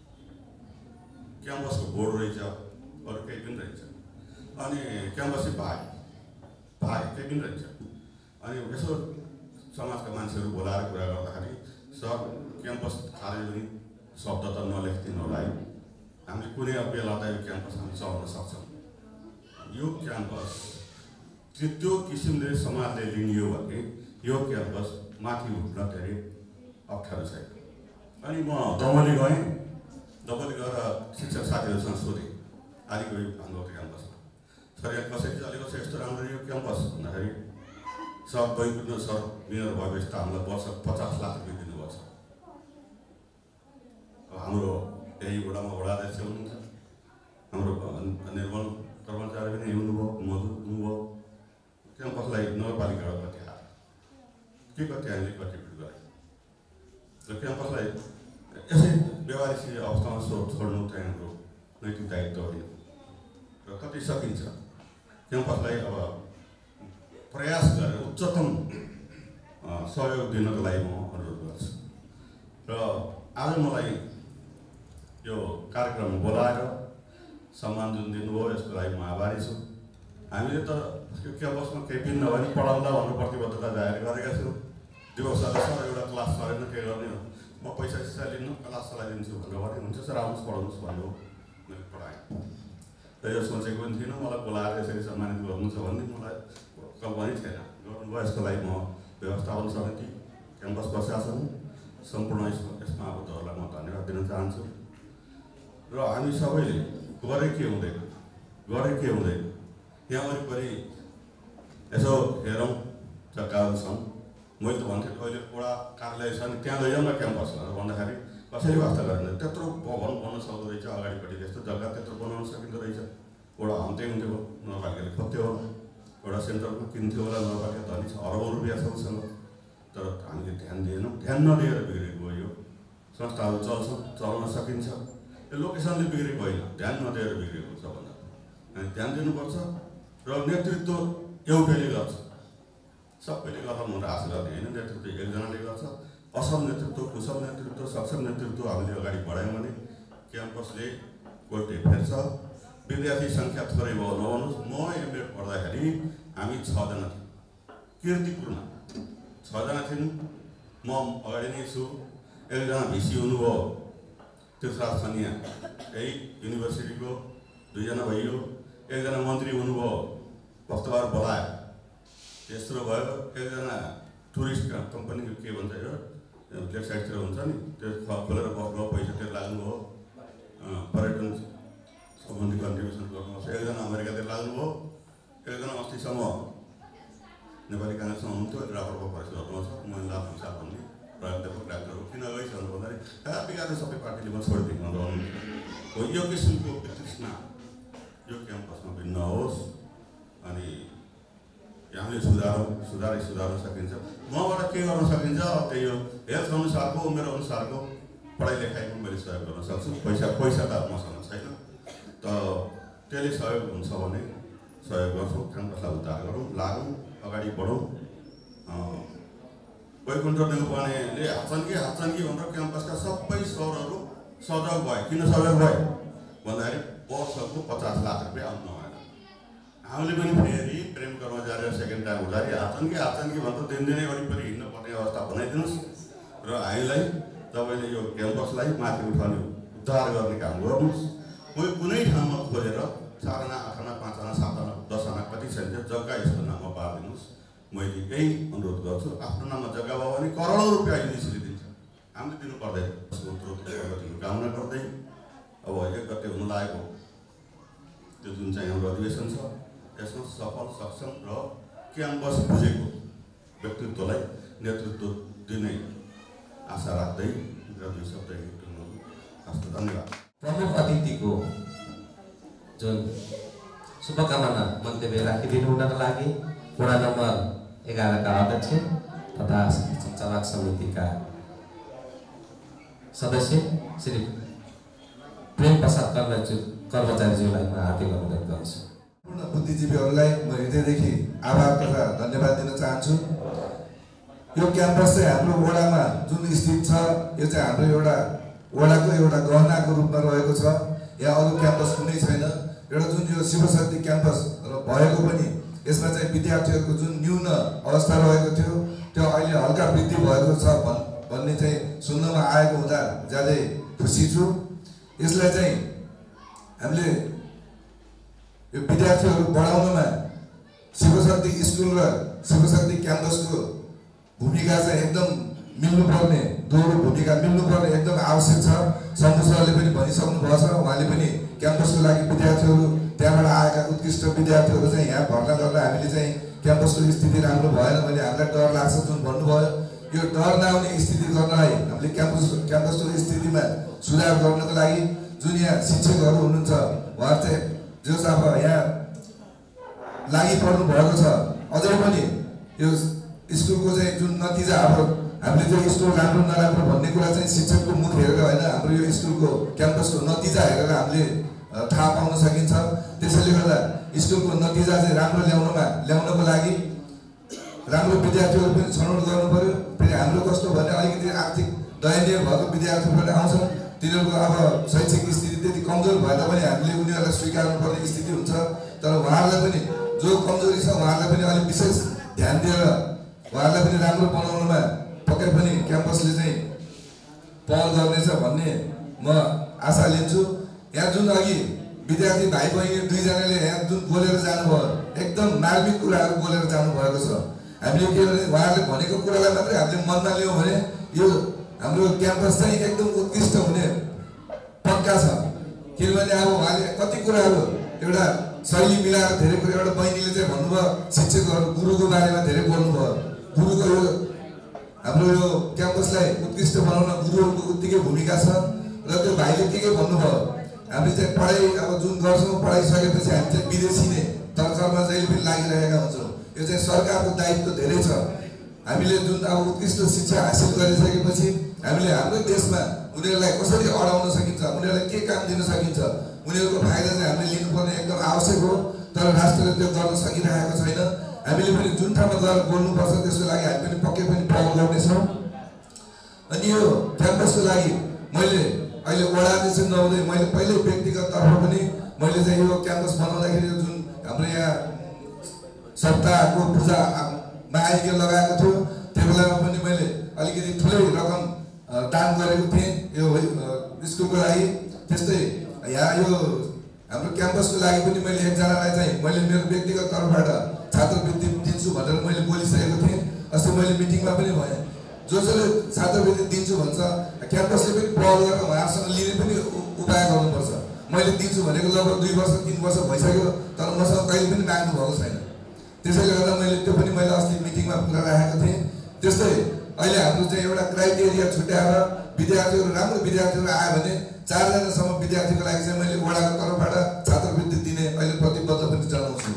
क्याम्पसको बोर्ड रहेछ, अरू केही पनि रहेछ। अनि क्याम्पसै भाइ भाइ केही पनि रहेछ। अनि यसो समाजका मान्छेहरू बोलाएर कुरा गर्दाखेरि सर क्याम्पस खाली पनि शब्द त नलेखिदिनु होला है, हामीले कुनै बेला त यो क्याम्पस हामी चलाउन सक्छौँ। यो क्याम्पस त्यो किसिमले समाजले लिनियो भने यो क्याम्पस माथि उठ्न धेरै अप्ठ्यारो छैन। अनि म दमली गएँ, दमली गएर शिक्षक साथीहरूसँग सोधेँ आदिको यो हाम्रो क्याम्पसमा सर यहाँ कसरी चलेको छ यस्तो राम्रो यो क्याम्पस भन्दाखेरि सर बैकुण्ठ सर मिनर भएपछि त हामीलाई वर्ष पचास लाख रुपियाँ दिनुभएको छ। हाम्रो यही वडामा वडा अध्यक्ष हुनुहुन्छ, हाम्रो निर्मल कर्मचारी पनि हुनुभयो, मधु हुनुभयो, क्याम्पसलाई नगरपालिकाबाट कति हाल्यो के कति हामीले कन्ट्रिब्युट गरेँ र क्याम्पसलाई यसै व्यवहारिक अवस्थामा सो छोड्नु चाहिँ हाम्रो नैतिक दायित्व होइन र कति सकिन्छ क्याम्पसलाई अब प्रयास गरेर उच्चतम सहयोग दिनको लागि म अनुरोध गर्छु र आज मलाई यो कार्यक्रम बोलाएर सम्मान जुन दिनुभयो यसको लागि म आभारी छु। हामीले त क्याम्पसमा केही पनि नभए पनि पढाउँदा भनेर प्रतिबद्धता जाहेर गरेका छौँ। दिवस सर एउटा क्लास सरेन के गर्ने हो, म पैसा सिसा लिनु क्लास चलाइदिन्छु भनेर भने हुन्छ सर आउनुहोस् पढाउनुहोस् भन्नु मैले पढाएँ र यो सोचेको पनि थिइनँ। मलाई बोलाएर यसरी सम्मानित गर्नु छ भन्ने मलाई कल्पनै थिएन। गर्नुभयो यसको लागि म व्यवस्थापन समिति, क्याम्पस प्रशासन, सम्पूर्ण यसमा आबद्धहरूलाई म धन्यवाद दिन चाहन्छु। र हामी सबैले गरे के हुँदैन गरे के हुँदैन यहाँ वरिपरि यसो हेरौँ जग्गाहरू छन्। मैले त भन्थेँ अहिले वडा कार्यालय छ नि त्यहाँ लैजाउँ न क्याम्पस भनेर भन्दाखेरि कसैले वास्ता गरेन। त्यत्रो भवन बन्न सक्दो रहेछ, अगाडिपट्टि त्यस्तो जग्गा त्यत्रो बनाउन सकिँदो रहेछ। वडा हम्दै हुन्थ्यो नगरपालिकाले खोज्थ्यो होला, एउटा सेन्टरको किन्थ्यो होला, नगरपालिका धनी छ, अरबौँ रुपियाँ छ उसँग। तर हामीले ध्यान दिएनौँ। ध्यान नदिएर बिग्रेको यो संस्थाहरू चल्छ, चलाउन सकिन्छ। यो लोकेसनले बिग्रेको होइन, ध्यान नदिएर बिग्रेको सबभन्दा। अनि ध्यान दिनुपर्छ र नेतृत्व एउटैले गर्छ, सबैले गर्दा म आशा गर्ने होइन। नेतृत्व एकजनाले गर्छ। असल नेतृत्व, कुशल नेतृत्व, सक्षम नेतृत्व हामीले अगाडि बढायौँ भने क्याम्पसले गोल्टे फेर्छ। विद्यार्थी सङ्ख्या थोरै भयो नभन्नुहोस्। म एमएड पढ्दाखेरि हामी छजना थियौँ, कीर्तिपुरमा छजना थियौँ। म अगाडि नै छु। एकजना भिसी हुनुभयो तीर्थराज खनिया, यही युनिभर्सिटीको, दुईजना भइयो। एकजना मन्त्री हुनुभयो, भक्तबार बोलायो। तेस्रो भयो एकजना टुरिस्ट कम्पनीको के भन्छ यो लेक साइडतिर हुन्छ नि, त्यो खोलेर बस्नु पैसा त्यो लाग्नुभयो। पर्यटन सम्बन्धी कन्ट्रिब्युसन गर्नुपर्छ। एकजना अमेरिकातिर लाग्नुभयो। एकजना अस्तिसम्म नेपाली काङ्ग्रेसमा हुनुहुन्थ्यो, राप्रपा परिषद गर्नुपर्छ। मैले लाभ हुन्छ भन्ने प्राध्यापक डाक्टर हो। किन गइछ भन्दाखेरि कहाँ बिगार्नु सबै पार्टीले म छोडिदिउँ भन्नु हो। यो किसिमको वितृष्णा यो क्याम्पसमा पनि नहोस्। अनि हामीले सुधारौँ, सुधारै सुधार्न सकिन्छ। मबाट के गर्न सकिन्छ त्यही हो। हेल्थ अनुसारको, उमेर अनुसारको पढाइ लेखाइ पनि मैले सहयोग गर्न सक्छु। पैसा पैसा त मसँग छैन, त त्यसले सहयोग हुन्छ भने सहयोग गर्छौँ। क्याम्पसलाई उद्धार गरौँ, लागौँ, अगाडि बढौँ। वैकुण्ठ नेउपानेले हाच्छन् कि हाच्छन् कि भनेर क्याम्पसका सबै सरहरू सजग भए। किन सजग भए भन्दाखेरि वर्षको पचास लाख रुपियाँ आउनु भएन। हामीले पनि फेरि प्रेम कर्मचारी र सेकेन्ड टाइम हुँदाखेरि हाच्छन् कि हाच्छन् कि भनेर दिनदिनै वरिपरि हिँड्नुपर्ने अवस्था बनाइदिनुहोस् र हामीलाई तपाईँले यो क्याम्पसलाई माथि उठाउने उद्धार गर्ने काम गर्नुहोस्। कोही कुनै ठाउँमा खोजेर चार आना, आठ आना, पाँच आना, सात आना, दस आना कति छ जग्गा यसको नाममा पारिदिनुहोस्। मैले यही अनुरोध गर्छु। आफ्नो नाममा जग्गा भयो भने करोडौँ रुपियाँ युनिभर्सिटी दिन्छ, हामीले दिनु पर्दैन। प्रगतिको कामना गर्दै अब एक गते हुन लागेको त्यो जुन चाहिँ हाम्रो अधिवेशन छ यसमा सफल, सक्षम र क्याम्पस बुझेको व्यक्तित्वलाई नेतृत्व दिने आशा राख्दै र दुई शब्द हस्त धन्यवाद। प्रमुख अतिथिको जुन शुभकामना मन्तव्य राखिदिनु हुनका लागि वडा नम्बर एघारका अध्यक्ष तथा सञ्चालक समितिका सदस्य श्री प्रेम प्रसाद कर्मचारी कर्मचारीज्यूलाई म हार्दिक अनुरोध गर्छु। पूर्ण बुद्धिजीवीहरूलाई म हृदयदेखि आभार तथा धन्यवाद दिन चाहन्छु। यो क्याम्पस चाहिँ हाम्रो वडामा जुन स्थित छ यो चाहिँ हाम्रो एउटा वडाको एउटा गहनाको रूपमा रहेको छ। यहाँ अरू क्याम्पस कुनै छैन। एउटा जुन यो शिवशक्ति क्याम्पस र भएको पनि यसमा चाहिँ विद्यार्थीहरूको जुन न्यून अवस्था रहेको थियो त्यो अहिले हल्का वृद्धि भएको छ भन्ने चाहिँ सुन्नमा आएको हुँदा ज्यादै खुसी छु। यसलाई चाहिँ हामीले यो विद्यार्थीहरू बढाउनमा शिवशक्ति स्कुल र शिवशक्ति क्याम्पसको भूमिका चाहिँ एकदम मिल्नुपर्ने, दोहोरो भूमिका मिल्नुपर्ने एकदम आवश्यक छ। शम्भु सरले पनि भनिसक्नु भएको छ। उहाँले पनि क्याम्पसको लागि विद्यार्थीहरू त्यहाँबाट आएका उत्कृष्ट विद्यार्थीहरू चाहिँ यहाँ भर्ना गर्दा हामीले चाहिँ क्याम्पसको स्थिति राम्रो भएन भने हामीलाई डर लाग्छ जुन भन्नुभयो। यो डर नआउने स्थिति गर्नलाई हामीले क्याम्पस क्याम्पसको स्थितिमा सुधार गर्नको लागि जुन यहाँ शिक्षकहरू हुनुहुन्छ उहाँहरू चाहिँ जो अब यहाँ लागि पर्नु भएको छ। अझै पनि यो स्कुलको चाहिँ जुन नतिजा अब हामीले चाहिँ स्कुल राम्रो नराम्रो भन्ने कुरा चाहिँ शिक्षकको मुख हेरेर होइन हाम्रो यो स्कुलको क्याम्पसको नतिजा हेरेर हामीले थाहा पाउन सकिन्छ। त्यसैले गर्दा स्कुलको नतिजा चाहिँ राम्रो ल्याउनमा ल्याउनको लागि राम्रो विद्यार्थीहरू पनि छनौट गर्नु पर्यो। फेरि हाम्रो कस्तो भने अलिकति आर्थिक दयनीय भएको विद्यार्थीहरू पनि आउँछन्, तिनीहरूको अब शैक्षिक स्थिति त्यति कमजोर भए तापनि हामीले उनीहरूलाई स्वीकार्नु पर्ने स्थिति हुन्छ। तर उहाँहरूलाई पनि जो कमजोरी छ उहाँहरूलाई पनि अलिक विशेष ध्यान दिएर उहाँहरूलाई पनि राम्रो बनाउनुमा पक्कै पनि क्याम्पसले चाहिँ पहल गर्नेछ भन्ने म आशा लिन्छु। यहाँ जुन अघि विद्यार्थी भाइ बहिनी दुईजनाले यहाँ जुन बोलेर जानुभयो एकदम मार्मिक कुराहरू बोलेर जानुभएको छ। हामीले के भने उहाँहरूले भनेको कुरालाई मात्रै हामीले मनमा लियौँ भने यो हाम्रो क्याम्पस चाहिँ एकदम उत्कृष्ट हुने पक्का छ। किनभने अब उहाँले कति कुराहरू एउटा शैली मिलाएर धेरै कुरा एउटा बहिनीले चाहिँ भन्नुभयो शिक्षकहरू गुरुको बारेमा धेरै बोल्नुभयो। गुरुको यो हाम्रो यो क्याम्पसलाई उत्कृष्ट बनाउन गुरुहरूको उत्तिकै भूमिका छ। र त्यो भाइले के के भन्नुभयो हामीले चाहिँ पढाइ अब जुन गर्छौँ पढाइसकेपछि हामी चाहिँ विदेशी नै तर्करमा जहिले पनि लागिरहेका हुन्छौँ। यो चाहिँ सरकारको दायित्व धेरै छ। हामीले जुन अब उत्कृष्ट शिक्षा हासिल गरिसकेपछि हामीले हाम्रो देशमा उनीहरूलाई कसरी अडाउन सकिन्छ, उनीहरूलाई के काम दिन सकिन्छ, उनीहरूको फाइदा चाहिँ हामीले लिनुपर्ने एकदम आवश्यक हो। तर राष्ट्रले त्यो गर्न सकिरहेको छैन। हामीले पनि जुन ठाउँमा गएर बोल्नुपर्छ त्यसको लागि हामी पनि पक्कै पनि पहल गर्नेछौँ। अनि यो क्याम्पसको लागि मैले अहिले वडा अध्यक्ष नहुँदै मैले पहिल्यै व्यक्तिगत तर्फ पनि मैले चाहिँ यो क्याम्पस बनाउँदाखेरि जुन हाम्रो यहाँ सप्ताहको पूजामा आइके लगाएको थियो त्यो बेलामा पनि मैले अलिकति ठुलै रकम दान गरेको थिएँ यो स्कुलको लागि। त्यस्तै यहाँ यो हाम्रो क्याम्पसको लागि पनि मैले एकजनालाई चाहिँ मैले मेरो व्यक्तिगत तर्फबाट छात्रवृत्ति दिन्छु भनेर मैले बोलिसकेको थिएँ। अस्ति मैले मिटिङमा पनि भनेँ जो जसले छात्रवृत्ति दिन्छु भन्छ क्याम्पसले पनि पहल गरेर उहाँहरूसँग लिने पनि उपाय गर्नुपर्छ। मैले दिन्छु भनेको लगभग दुई वर्ष तिन वर्ष भइसक्यो तर मसँग कहिले पनि माग्नु भएको छैन। त्यसैले गर्दा मैले त्यो पनि मैले अस्ति मिटिङमा कुरा राखेको थिएँ। त्यस्तै अहिले हाम्रो चाहिँ एउटा क्राइटेरिया छुट्याएर विद्यार्थीहरू राम्रो विद्यार्थीहरू आयो भने चारजनासम्म विद्यार्थीको लागि चाहिँ मैले वडाको तर्फबाट छात्रवृत्ति दिने अहिले प्रतिबद्ध पनि जनाउँछु।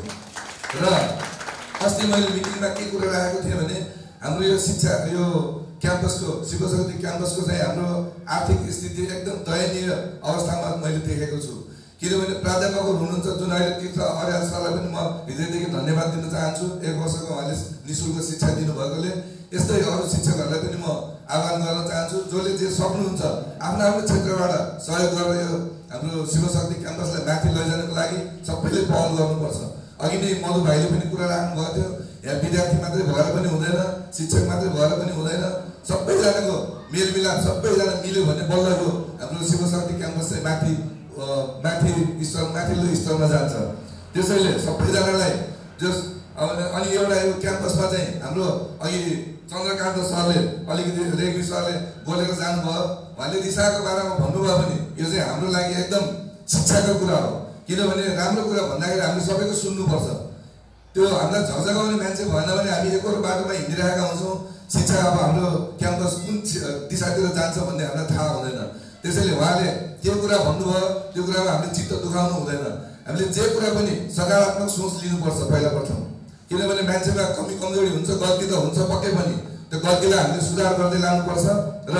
र अस्ति मैले मिटिङमा के कुरा राखेको थिएँ भने हाम्रो यो शिक्षा यो क्याम्पसको शिवशक्ति क्याम्पसको चाहिँ हाम्रो आर्थिक स्थिति एकदम दयनीय अवस्थामा मैले देखेको छु। किनभने प्राध्यापकहरू हुनुहुन्छ जुन अहिले तीर्थ अर्याल सरलाई पनि म हृदयदेखि धन्यवाद दिन चाहन्छु। एक वर्षको उहाँले निःशुल्क शिक्षा दिनुभएकोले। यस्तै अरू शिक्षकहरूलाई पनि म आह्वान गर्न चाहन्छु जसले जे सक्नुहुन्छ आफ्नो आफ्नो क्षेत्रबाट सहयोग गरेर यो हाम्रो शिवशक्ति क्याम्पसलाई माथि लैजानको लागि सबैले पहल गर्नुपर्छ। अघि नै मधु भाइले पनि कुरा राख्नुभएको थियो यहाँ विद्यार्थी मात्रै भएर पनि हुँदैन, शिक्षक मात्रै भएर पनि हुँदैन, सबैजनाको मेलमिलाप सबैजना मिल्यो भने बल्ल यो हाम्रो शिवशक्ति क्याम्पस चाहिँ माथि माथि स्तर माथिल्लो स्तरमा जान्छ। त्यसैले सबैजनालाई जस अनि एउटा यो क्याम्पसमा चाहिँ हाम्रो अघि चन्द्रकान्त सरले अलिकति रेग्मी सरले बोलेर जानुभयो। उहाँले दिशाको बारेमा भन्नुभयो भने यो चाहिँ हाम्रो लागि एकदम शिक्षाको कुरा हो। किनभने राम्रो कुरा भन्दाखेरि हामीले सबैको सुन्नुपर्छ। त्यो हामीलाई झझगाउने मान्छे भएन भने हामी एकरो बाटोमा हिँडिरहेका हुन्छौँ। शिक्षा अब हाम्रो क्याम्पस कुन दिशातिर जान्छ भन्ने हामीलाई थाहा हुँदैन। त्यसैले उहाँले के कुरा भन्नुभयो त्यो कुरामा हामीले चित्त दुखाउनु हुँदैन। हामीले जे कुरा पनि सकारात्मक सोच लिनुपर्छ पहिला प्रथम। किनभने मान्छेमा कमी कमजोरी हुन्छ, गल्ती त हुन्छ पक्कै पनि, त्यो गल्तीलाई हामीले सुधार गर्दै लानुपर्छ। र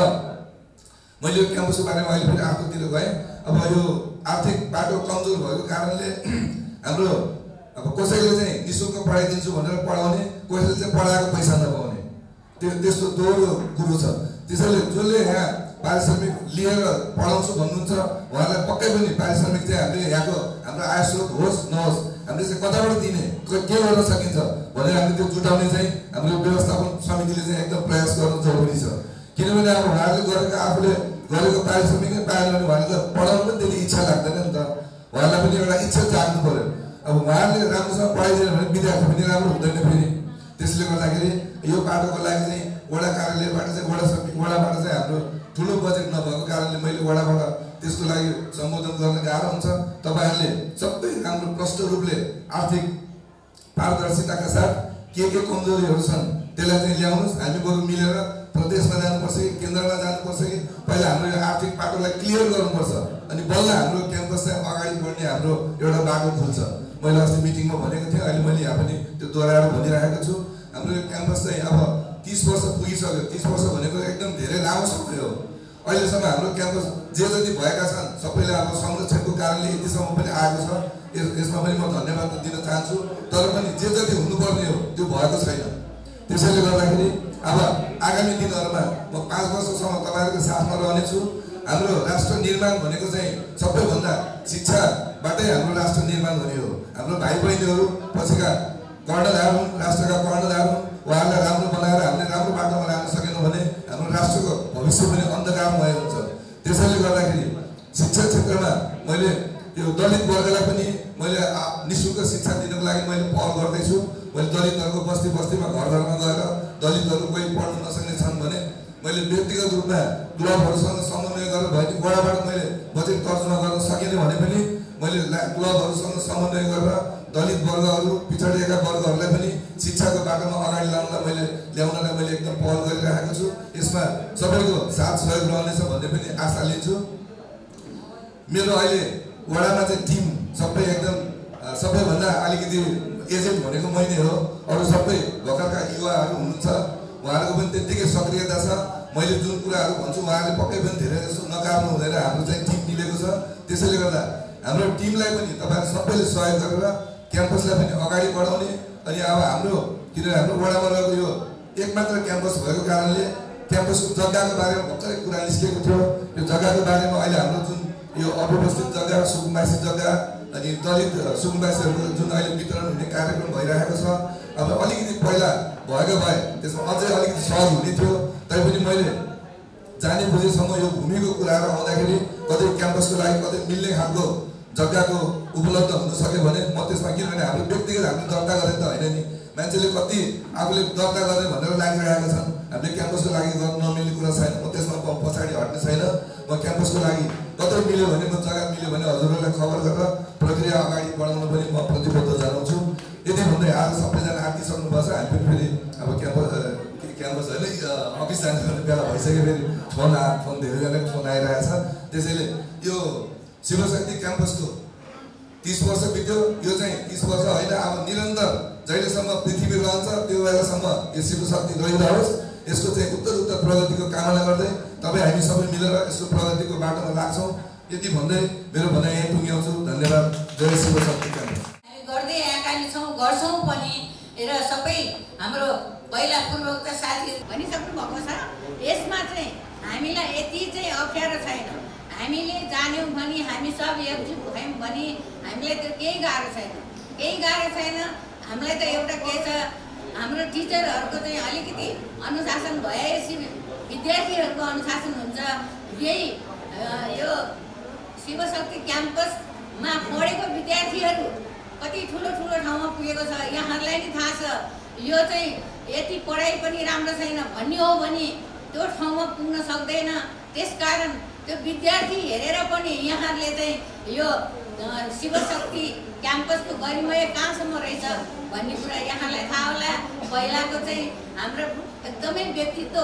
मैले यो क्याम्पसको बारेमा अहिले फेरि आफूतिर गएँ। अब यो आर्थिक बाटो कमजोर भएको कारणले हाम्रो अब कसैले चाहिँ निःशुल्क पढाइदिन्छु भनेर पढाउने, कसैले चाहिँ पढाएको पैसा नपाउने, त्यो त्यस्तो दोहोरो कुरो छ। त्यसैले जसले यहाँ पारिश्रमिक लिएर पढाउँछु भन्नुहुन्छ उहाँलाई पक्कै पनि पारिश्रमिक चाहिँ हामीले यहाँको हाम्रो आय स्रोत होस् नहोस् हामीले चाहिँ कताबाट दिने, के गर्न सकिन्छ भनेर हामीले त्यो जुटाउने चाहिँ हाम्रो व्यवस्थापन समितिले चाहिँ एकदम प्रयास गर्नु जरुरी छ। किनभने अब उहाँहरूले गरेको आफूले गरेको पारिश्रमिक नै पाएन भने उहाँले त पढाउनु पनि त्यति इच्छा लाग्दैन नि त। उहाँलाई पनि एउटा इच्छा जाग्नु पर्यो। अब उहाँहरूले राम्रोसँग पढाइदिएन भने विद्यार्थी पनि राम्रो हुँदैन फेरि। त्यसले गर्दाखेरि यो बाटोको लागि चाहिँ वडा कार्यालयबाट चाहिँ वडा समिति वडाबाट चाहिँ हाम्रो ठुलो बजेट नभएको कारणले मैले वडाबाट त्यसको लागि सम्बोधन गर्न गाह्रो हुन्छ। तपाईँहरूले सबै राम्रो प्रष्ट रूपले आर्थिक पारदर्शिताका साथ के के कमजोरीहरू छन् त्यसलाई चाहिँ ल्याउनुहोस्। हामी बरु मिलेर प्रदेशमा जानुपर्छ कि केन्द्रमा जानुपर्छ कि पहिला हाम्रो यो आर्थिक बाटोलाई क्लियर गर्नुपर्छ अनि बल्ल हाम्रो क्याम्पस चाहिँ अगाडि बढ्ने हाम्रो एउटा बाटो खुल्छ। मैले अस्ति मिटिङमा भनेको थिएँ, अहिले मैले यहाँ पनि त्यो दोहोऱ्याएर भनिरहेको छु। हाम्रो यो क्याम्पस चाहिँ अब तीस वर्ष पुगिसक्यो। तीस वर्ष भनेको एकदम धेरै लामो समय हो। अहिलेसम्म हाम्रो क्याम्पस जे जति भएका छन् सबैले अब संरक्षणको कारणले यतिसम्म पनि आएको छ। यसमा पनि म धन्यवाद दिन चाहन्छु। तर पनि जे जति हुनुपर्ने हो त्यो भएको छैन। त्यसैले गर्दाखेरि अब आगामी दिनहरूमा म पाँच वर्षसम्म तपाईँहरूको साथमा रहनेछु। हाम्रो राष्ट्र निर्माण भनेको चाहिँ सबैभन्दा शिक्षाबाटै हाम्रो राष्ट्र निर्माण हुने हो। हाम्रो भाइ बहिनीहरू पछिका कर्णधार हुन्, राष्ट्रका कर्णधार हुन्। उहाँहरूलाई राम्रो बनाएर हामीले राम्रो बाटोमा लान सकेनौँ भने हाम्रो राष्ट्रको भविष्य पनि अन्धकारमय हुन्छ। त्यसैले गर्दाखेरि शिक्षा क्षेत्रमा मैले यो दलित वर्गलाई पनि मैले निःशुल्क शिक्षा दिनको लागि मैले पहल गर्दैछु। मैले दलितहरूको बस्ती बस्तीमा घर घरमा गएर दलितहरू कोही पढ्न नसक्ने छन् भने मैले व्यक्तिगत रूपमा क्लबहरूसँग समन्वय गरेर भयो वडाबाट मैले बजेट तर्जुमा गर्न सकेन भने पनि मैले क्लबहरूसँग समन्वय गरेर दलित वर्गहरू पिछडिएका वर्गहरूलाई पनि शिक्षाको बाटोमा अगाडि ल्याउनलाई मैले ल्याउनलाई मैले एकदम पहल गरिरहेको छु। यसमा सबैको साथ सहयोग रहनेछ भन्ने पनि आशा लिन्छु। मेरो अहिले वडामा चाहिँ टिम सबै एकदम सबैभन्दा अलिकति एजेन्ट भनेको मै नै हो। अरू सबै भर्खरका युवाहरू हुनुहुन्छ, उहाँहरूको पनि त्यत्तिकै सक्रियता छ। मैले जुन कुराहरू भन्छु उहाँहरूले पक्कै पनि धेरै जस्तो नकार्नु हुँदैन। हाम्रो चाहिँ टिम मिलेको छ। त्यसैले गर्दा हाम्रो टिमलाई पनि तपाईँहरू सबैले सहयोग गरेर क्याम्पसलाई पनि अगाडि बढाउने। अनि अब हाम्रो किनभने हाम्रो वडामा रहेको यो एक मात्र क्याम्पस भएको कारणले क्याम्पसको जग्गाको बारेमा भर्खरै कुरा निस्केको थियो। यो जग्गाको बारेमा अहिले हाम्रो जुन यो अव्यवस्थित जग्गा, सुकुम्बासी जग्गा अनि दलित सुकुम्बासीहरूको जुन अहिले वितरण हुने कार्यक्रम भइरहेको छ, अब अलिकति पहिला भएको भए त्यसमा अझै अलिकति सहज हुने थियो। तैपनि मैले जाने बुझेसम्म यो भूमिको कुराहरू आउँदाखेरि कतै क्याम्पसको लागि कतै मिल्ने खालको जग्गाको उपलब्ध हुन सक्यो भने म त्यसमा, किनभने हाम्रो व्यक्तिगत हामीले दर्ता गरेर त होइन नि, मान्छेले कति आफूले दर्ता गर्ने भनेर लागिरहेका छन्। हामीले क्याम्पसको लागि गर्न नमिल्ने कुरा छैन। म त्यसमा पछाडि हट्ने छैन। म क्याम्पसको लागि कतै मिल्यो भने म जग्गा मिल्यो भने हजुरहरूलाई खबर गरेर प्रक्रिया अगाडि बढाउन पनि म प्रतिबद्ध जनाउँछु। यति भन्दै आज सबैजना आँटिसक्नु पर्छ। हामी पनि फेरि अब क्याम्पस क्याम्पस होइन अफिस जाने बेला भइसक्यो। फेरि फोन आ फोन धेरैजनाको फोन आइरहेछ। त्यसैले यो शिवशक्ति क्याम्पसको तीस वर्ष बित्यो। यो चाहिँ तीस वर्ष होइन, अब निरन्तर जहिलेसम्म पृथ्वी रहन्छ त्यो बेलासम्म यो शिवशक्ति रहिरहोस्। यसको चाहिँ उत्तर उत्तर प्रगतिको कामना गर्दै तपाईँ हामी सबै मिलेर यसको प्रगतिको बाटोमा लाग्छौँ। यति भन्दै मेरो भनाइ यहीँ टुङ्ग्याउँछु। धन्यवाद। जय शिवशक्ति क्याम्पस। गर्दै आएका छौँ, गर्छौँ पनि र सबै हाम्रो पहिला पूर्वका साथीहरू भनिसक्नु भएको छ। यसमा चाहिँ हामीलाई यति चाहिँ अप्ठ्यारो छैन। हामीले जान्यौँ भने हामी सब एकजुट भयौँ भने हामीलाई त्यो केही गाह्रो छैन, केही गाह्रो छैन। हामीलाई त एउटा के छ, हाम्रो टिचरहरूको चाहिँ अलिकति अनुशासन भएपछि विद्यार्थीहरूको अनुशासन हुन्छ। यही यो शिवशक्ति क्याम्पसमा पढेको विद्यार्थीहरू कति ठुलो ठुलो ठाउँमा पुगेको छ, यहाँहरूलाई नि थाहा छ। यो चाहिँ यति पढाइ पनि राम्रो छैन भन्ने हो भने त्यो ठाउँमा पुग्न सक्दैन। त्यसकारण त्यो विद्यार्थी हेरेर पनि यहाँहरूले चाहिँ यो शिवशक्ति क्याम्पसको गरिमय कहाँसम्म रहेछ भन्ने कुरा यहाँलाई थाहा होला। पहिलाको चाहिँ हाम्रो एकदमै व्यक्तित्व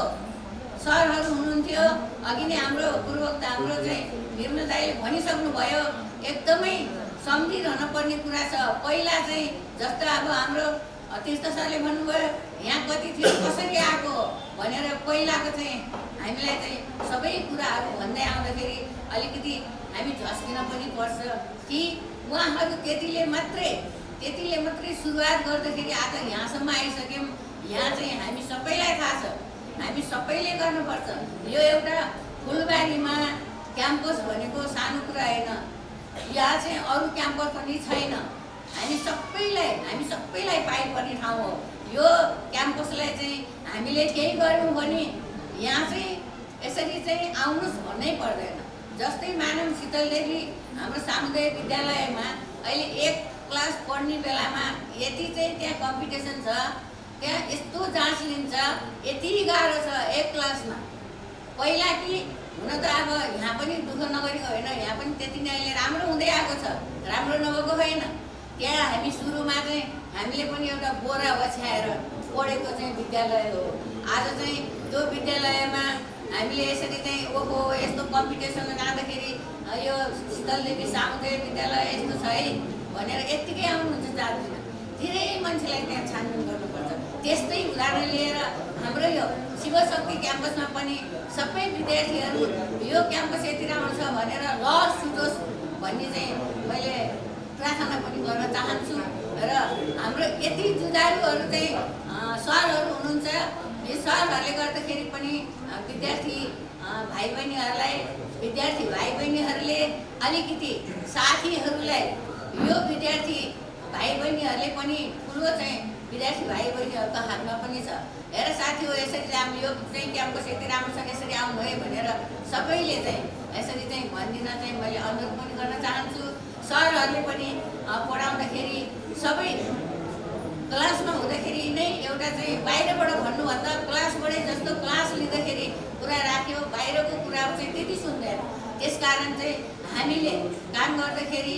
सरहरू हुनुहुन्थ्यो। अघि नै हाम्रो पूर्ववक्ता हाम्रो चाहिँ निर्मल दाइले भनिसक्नुभयो, एकदमै सम्झिरहन पर्ने कुरा छ। पहिला चाहिँ जस्तो अब हाम्रो तीर्थ सरले भन्नुभयो यहाँ कति थियो, कसरी आएको भनेर पहिलाको चाहिँ हामीलाई चाहिँ सबै कुराहरू भन्दै आउँदाखेरि अलिकति हामी झस्किन पनि पर्छ कि उहाँहरू त्यतिले मात्रै त्यतिले मात्रै सुरुवात गर्दाखेरि आज यहाँसम्म आइसक्यौँ। यहाँ चाहिँ हामी सबैलाई थाहा छ, हामी सबैले गर्नुपर्छ। यो एउटा फुलबारीमा क्याम्पस भनेको सानो कुरा होइन। यहाँ चाहिँ अरू क्याम्पस पनि छैन। हामी सबैलाई हामी सबैलाई पाइपर्ने ठाउँ हो यो क्याम्पसलाई। चाहिँ हामीले केही गऱ्यौँ भने यहाँ चाहिँ यसरी चाहिँ आउनुहोस् भन्नै पर्दैन। जस्तै मानव शीतल देवी हाम्रो सामुदायिक विद्यालयमा अहिले एक क्लास पढ्ने बेलामा यति चाहिँ त्यहाँ कम्पिटिसन छ, त्यहाँ यस्तो जाँच लिन्छ, यति गाह्रो छ एक क्लासमा। पहिला कि हुन त अब यहाँ पनि दुःख नगरेको होइन, यहाँ पनि त्यति नै अहिले राम्रो हुँदै आएको छ, राम्रो नभएको होइन। त्यहाँ हामी सुरुमा चाहिँ हामीले पनि एउटा बोरा ओछ्याएर पढेको चाहिँ विद्यालय हो। आज चाहिँ त्यो विद्यालयमा हामीले यसरी चाहिँ ओहो यस्तो कम्पिटिसन जाँदाखेरि यो शीतल देवी सामुदायिक विद्यालय यस्तो छ है भनेर यत्तिकै आउनुहुन्छ चारजना। धेरै मान्छेलाई त्यहाँ छानबिन गर्नुपर्छ। त्यस्तै उदाहरण लिएर हाम्रो यो शिवशक्ति क्याम्पसमा पनि सबै विद्यार्थीहरू यो क्याम्पस यति राम्रो छ भनेर लड छुटोस् भन्ने चाहिँ मैले प्रार्थना पनि गर्न चाहन्छु। र हाम्रो यति जुझारुहरू चाहिँ सरहरू हुनुहुन्छ, यो सरहरूले गर्दाखेरि पनि विद्यार्थी भाइ बहिनीहरूलाई विद्यार्थी भाइ बहिनीहरूले अलिकति साथीहरूलाई यो विद्यार्थी भाइ बहिनीहरूले पनि ठुलो चाहिँ विद्यार्थी भाइ बहिनीहरूको हातमा पनि छ। हेर साथी हो, यसरी राम्रो यो चाहिँ क्याम्पस यति राम्रो छ, यसरी आउनु है भनेर सबैले चाहिँ यसरी चाहिँ भनिदिन चाहिँ मैले अनुरोध पनि गर्न चाहन्छु। सरहरूले पनि पढाउँदाखेरि सबै क्लासमा हुँदाखेरि नै एउटा चाहिँ बाहिरबाट भन्नुभन्दा क्लासबाटै जस्तो क्लास लिँदाखेरि कुरा राख्यो, बाहिरको कुरा चाहिँ त्यति सुन्दैन। त्यसकारण चाहिँ हामीले काम गर्दाखेरि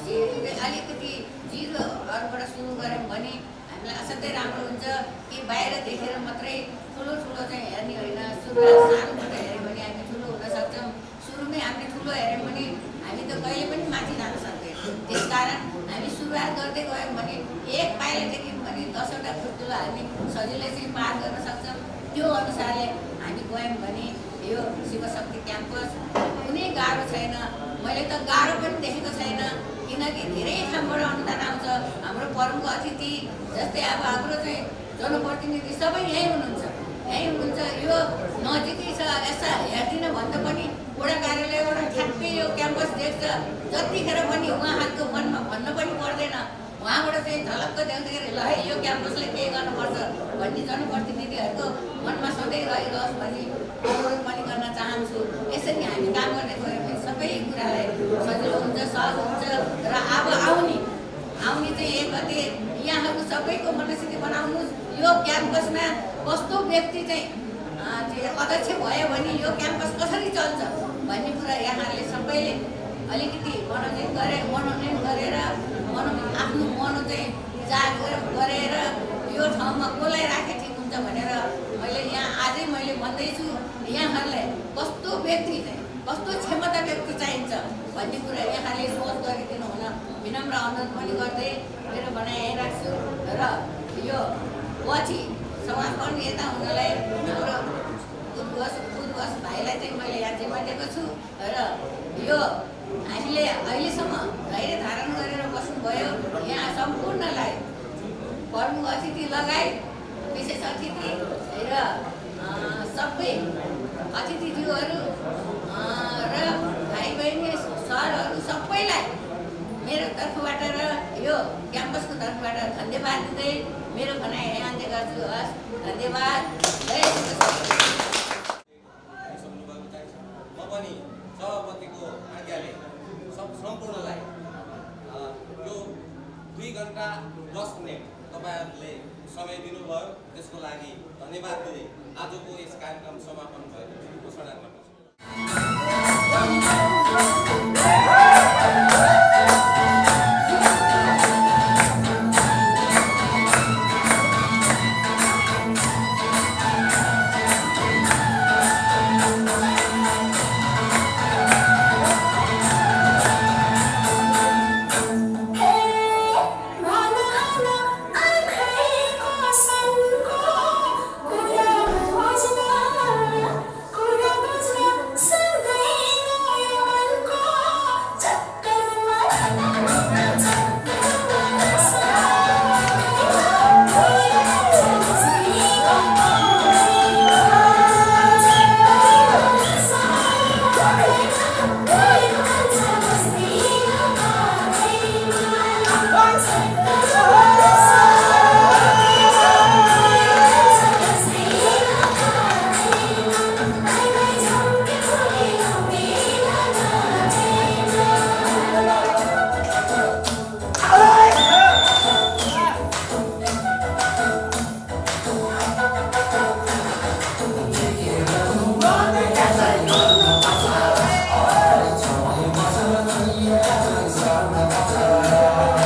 अलिकति जिरोहरूबाट सुरु गऱ्यौँ भने हामीलाई असाध्यै राम्रो हुन्छ। कि बाहिर देखेर मात्रै ठुलो ठुलो चाहिँ हेर्ने होइन, सुरुवात सानोबाट हेऱ्यौँ भने हामी ठुलो हुन सक्छौँ। सुरुमै हामीले ठुलो हेऱ्यौँ भने हामी त कहिले पनि माथि जान सक्दैनौँ। त्यसकारण हामी सुरुवात गर्दै गयौँ भने एक पाइलादेखि भने दसवटा खुट्टुलो हामी सजिलै चाहिँ पार गर्न सक्छौँ। त्यो अनुसारले हामी गयौँ भने यो शिवशक्ति क्याम्पस कुनै गाह्रो छैन। मैले त गाह्रो पनि देखेको छैन, किनकि धेरै ठाउँबाट अनुदान आउँछ। हाम्रो प्रमुख अतिथि जस्तै अब हाम्रो चाहिँ जनप्रतिनिधि सबै यहीँ हुनुहुन्छ, यहीँ हुनुहुन्छ। यो नजिकै छ, यस्ता हेर्दिनँ भन्दा पनि वडा कार्यालयबाट ठ्याक्कै यो क्याम्पस देख्छ। जतिखेर पनि उहाँहरूको मनमा भन्नु पनि पर्दैन, उहाँबाट चाहिँ झलक्क देख्दाखेरि ल है यो क्याम्पसले के गर्नुपर्छ भन्ने जनप्रतिनिधिहरूको मनमा सधैँ रहिरहोस् भन्ने अनुरोध पनि गर्न चाहन्छु। यसरी हामी काम गर्ने गऱ्यौँ भने सबै कुरालाई सजिलो हुन्छ, सहज हुन्छ। र अब आउने आउने चाहिँ एक गते यहाँहरू सबैको मनस्थिति बनाउनुहोस्। यो क्याम्पसमा कस्तो व्यक्ति चाहिँ अध्यक्ष भयो भने यो क्याम्पस कसरी चल्छ भन्ने कुरा यहाँहरूले सबैले अलिकति मनोनयन गरे मनोनयन गरेर मनो आफ्नो मनो चाहिँ जागर गरेर यो ठाउँमा कसलाई राखे ठिक हुन्छ भनेर मैले यहाँ आजै मैले भन्दैछु। यहाँहरूलाई कस्तो व्यक्ति चाहिँ कस्तो क्षमता व्यक्ति चाहिन्छ भन्ने कुरा यहाँले सोच गरिदिनु हुन विनम्र अनुरोध पनि गर्दै मेरो भनाइ यहीँ राख्छु। र यो पछि समापन यता हुनलाई हाम्रो उद्घोष उद्घोष भाइलाई चाहिँ मैले यहाँ जिम्मा दिएको छु। र यो हामीले अहिलेसम्म धैर्य धारण गरेर बस्नुभयो। यहाँ सम्पूर्णलाई प्रमुख अतिथि लगायत विशेष अतिथि र सबै अतिथिज्यूहरू र भाइ बहिनी सरहरू सबैलाई मेरो तर्फबाट र यो क्याम्पसको तर्फबाट धन्यवाद दिँदै मेरो भनाइ यहाँ अन्त्य गर्छु। हस्, धन्यवाद। जय म पनि सभापतिको आज्ञाले सब सम्पूर्णलाई यो दुई घन्टा दस मिनट तपाईँहरूले समय दिनुभयो, त्यसको लागि धन्यवाद दिँदै आजको यस कार्यक्रम समापन भएको घोषणा गर्दछु। Bye.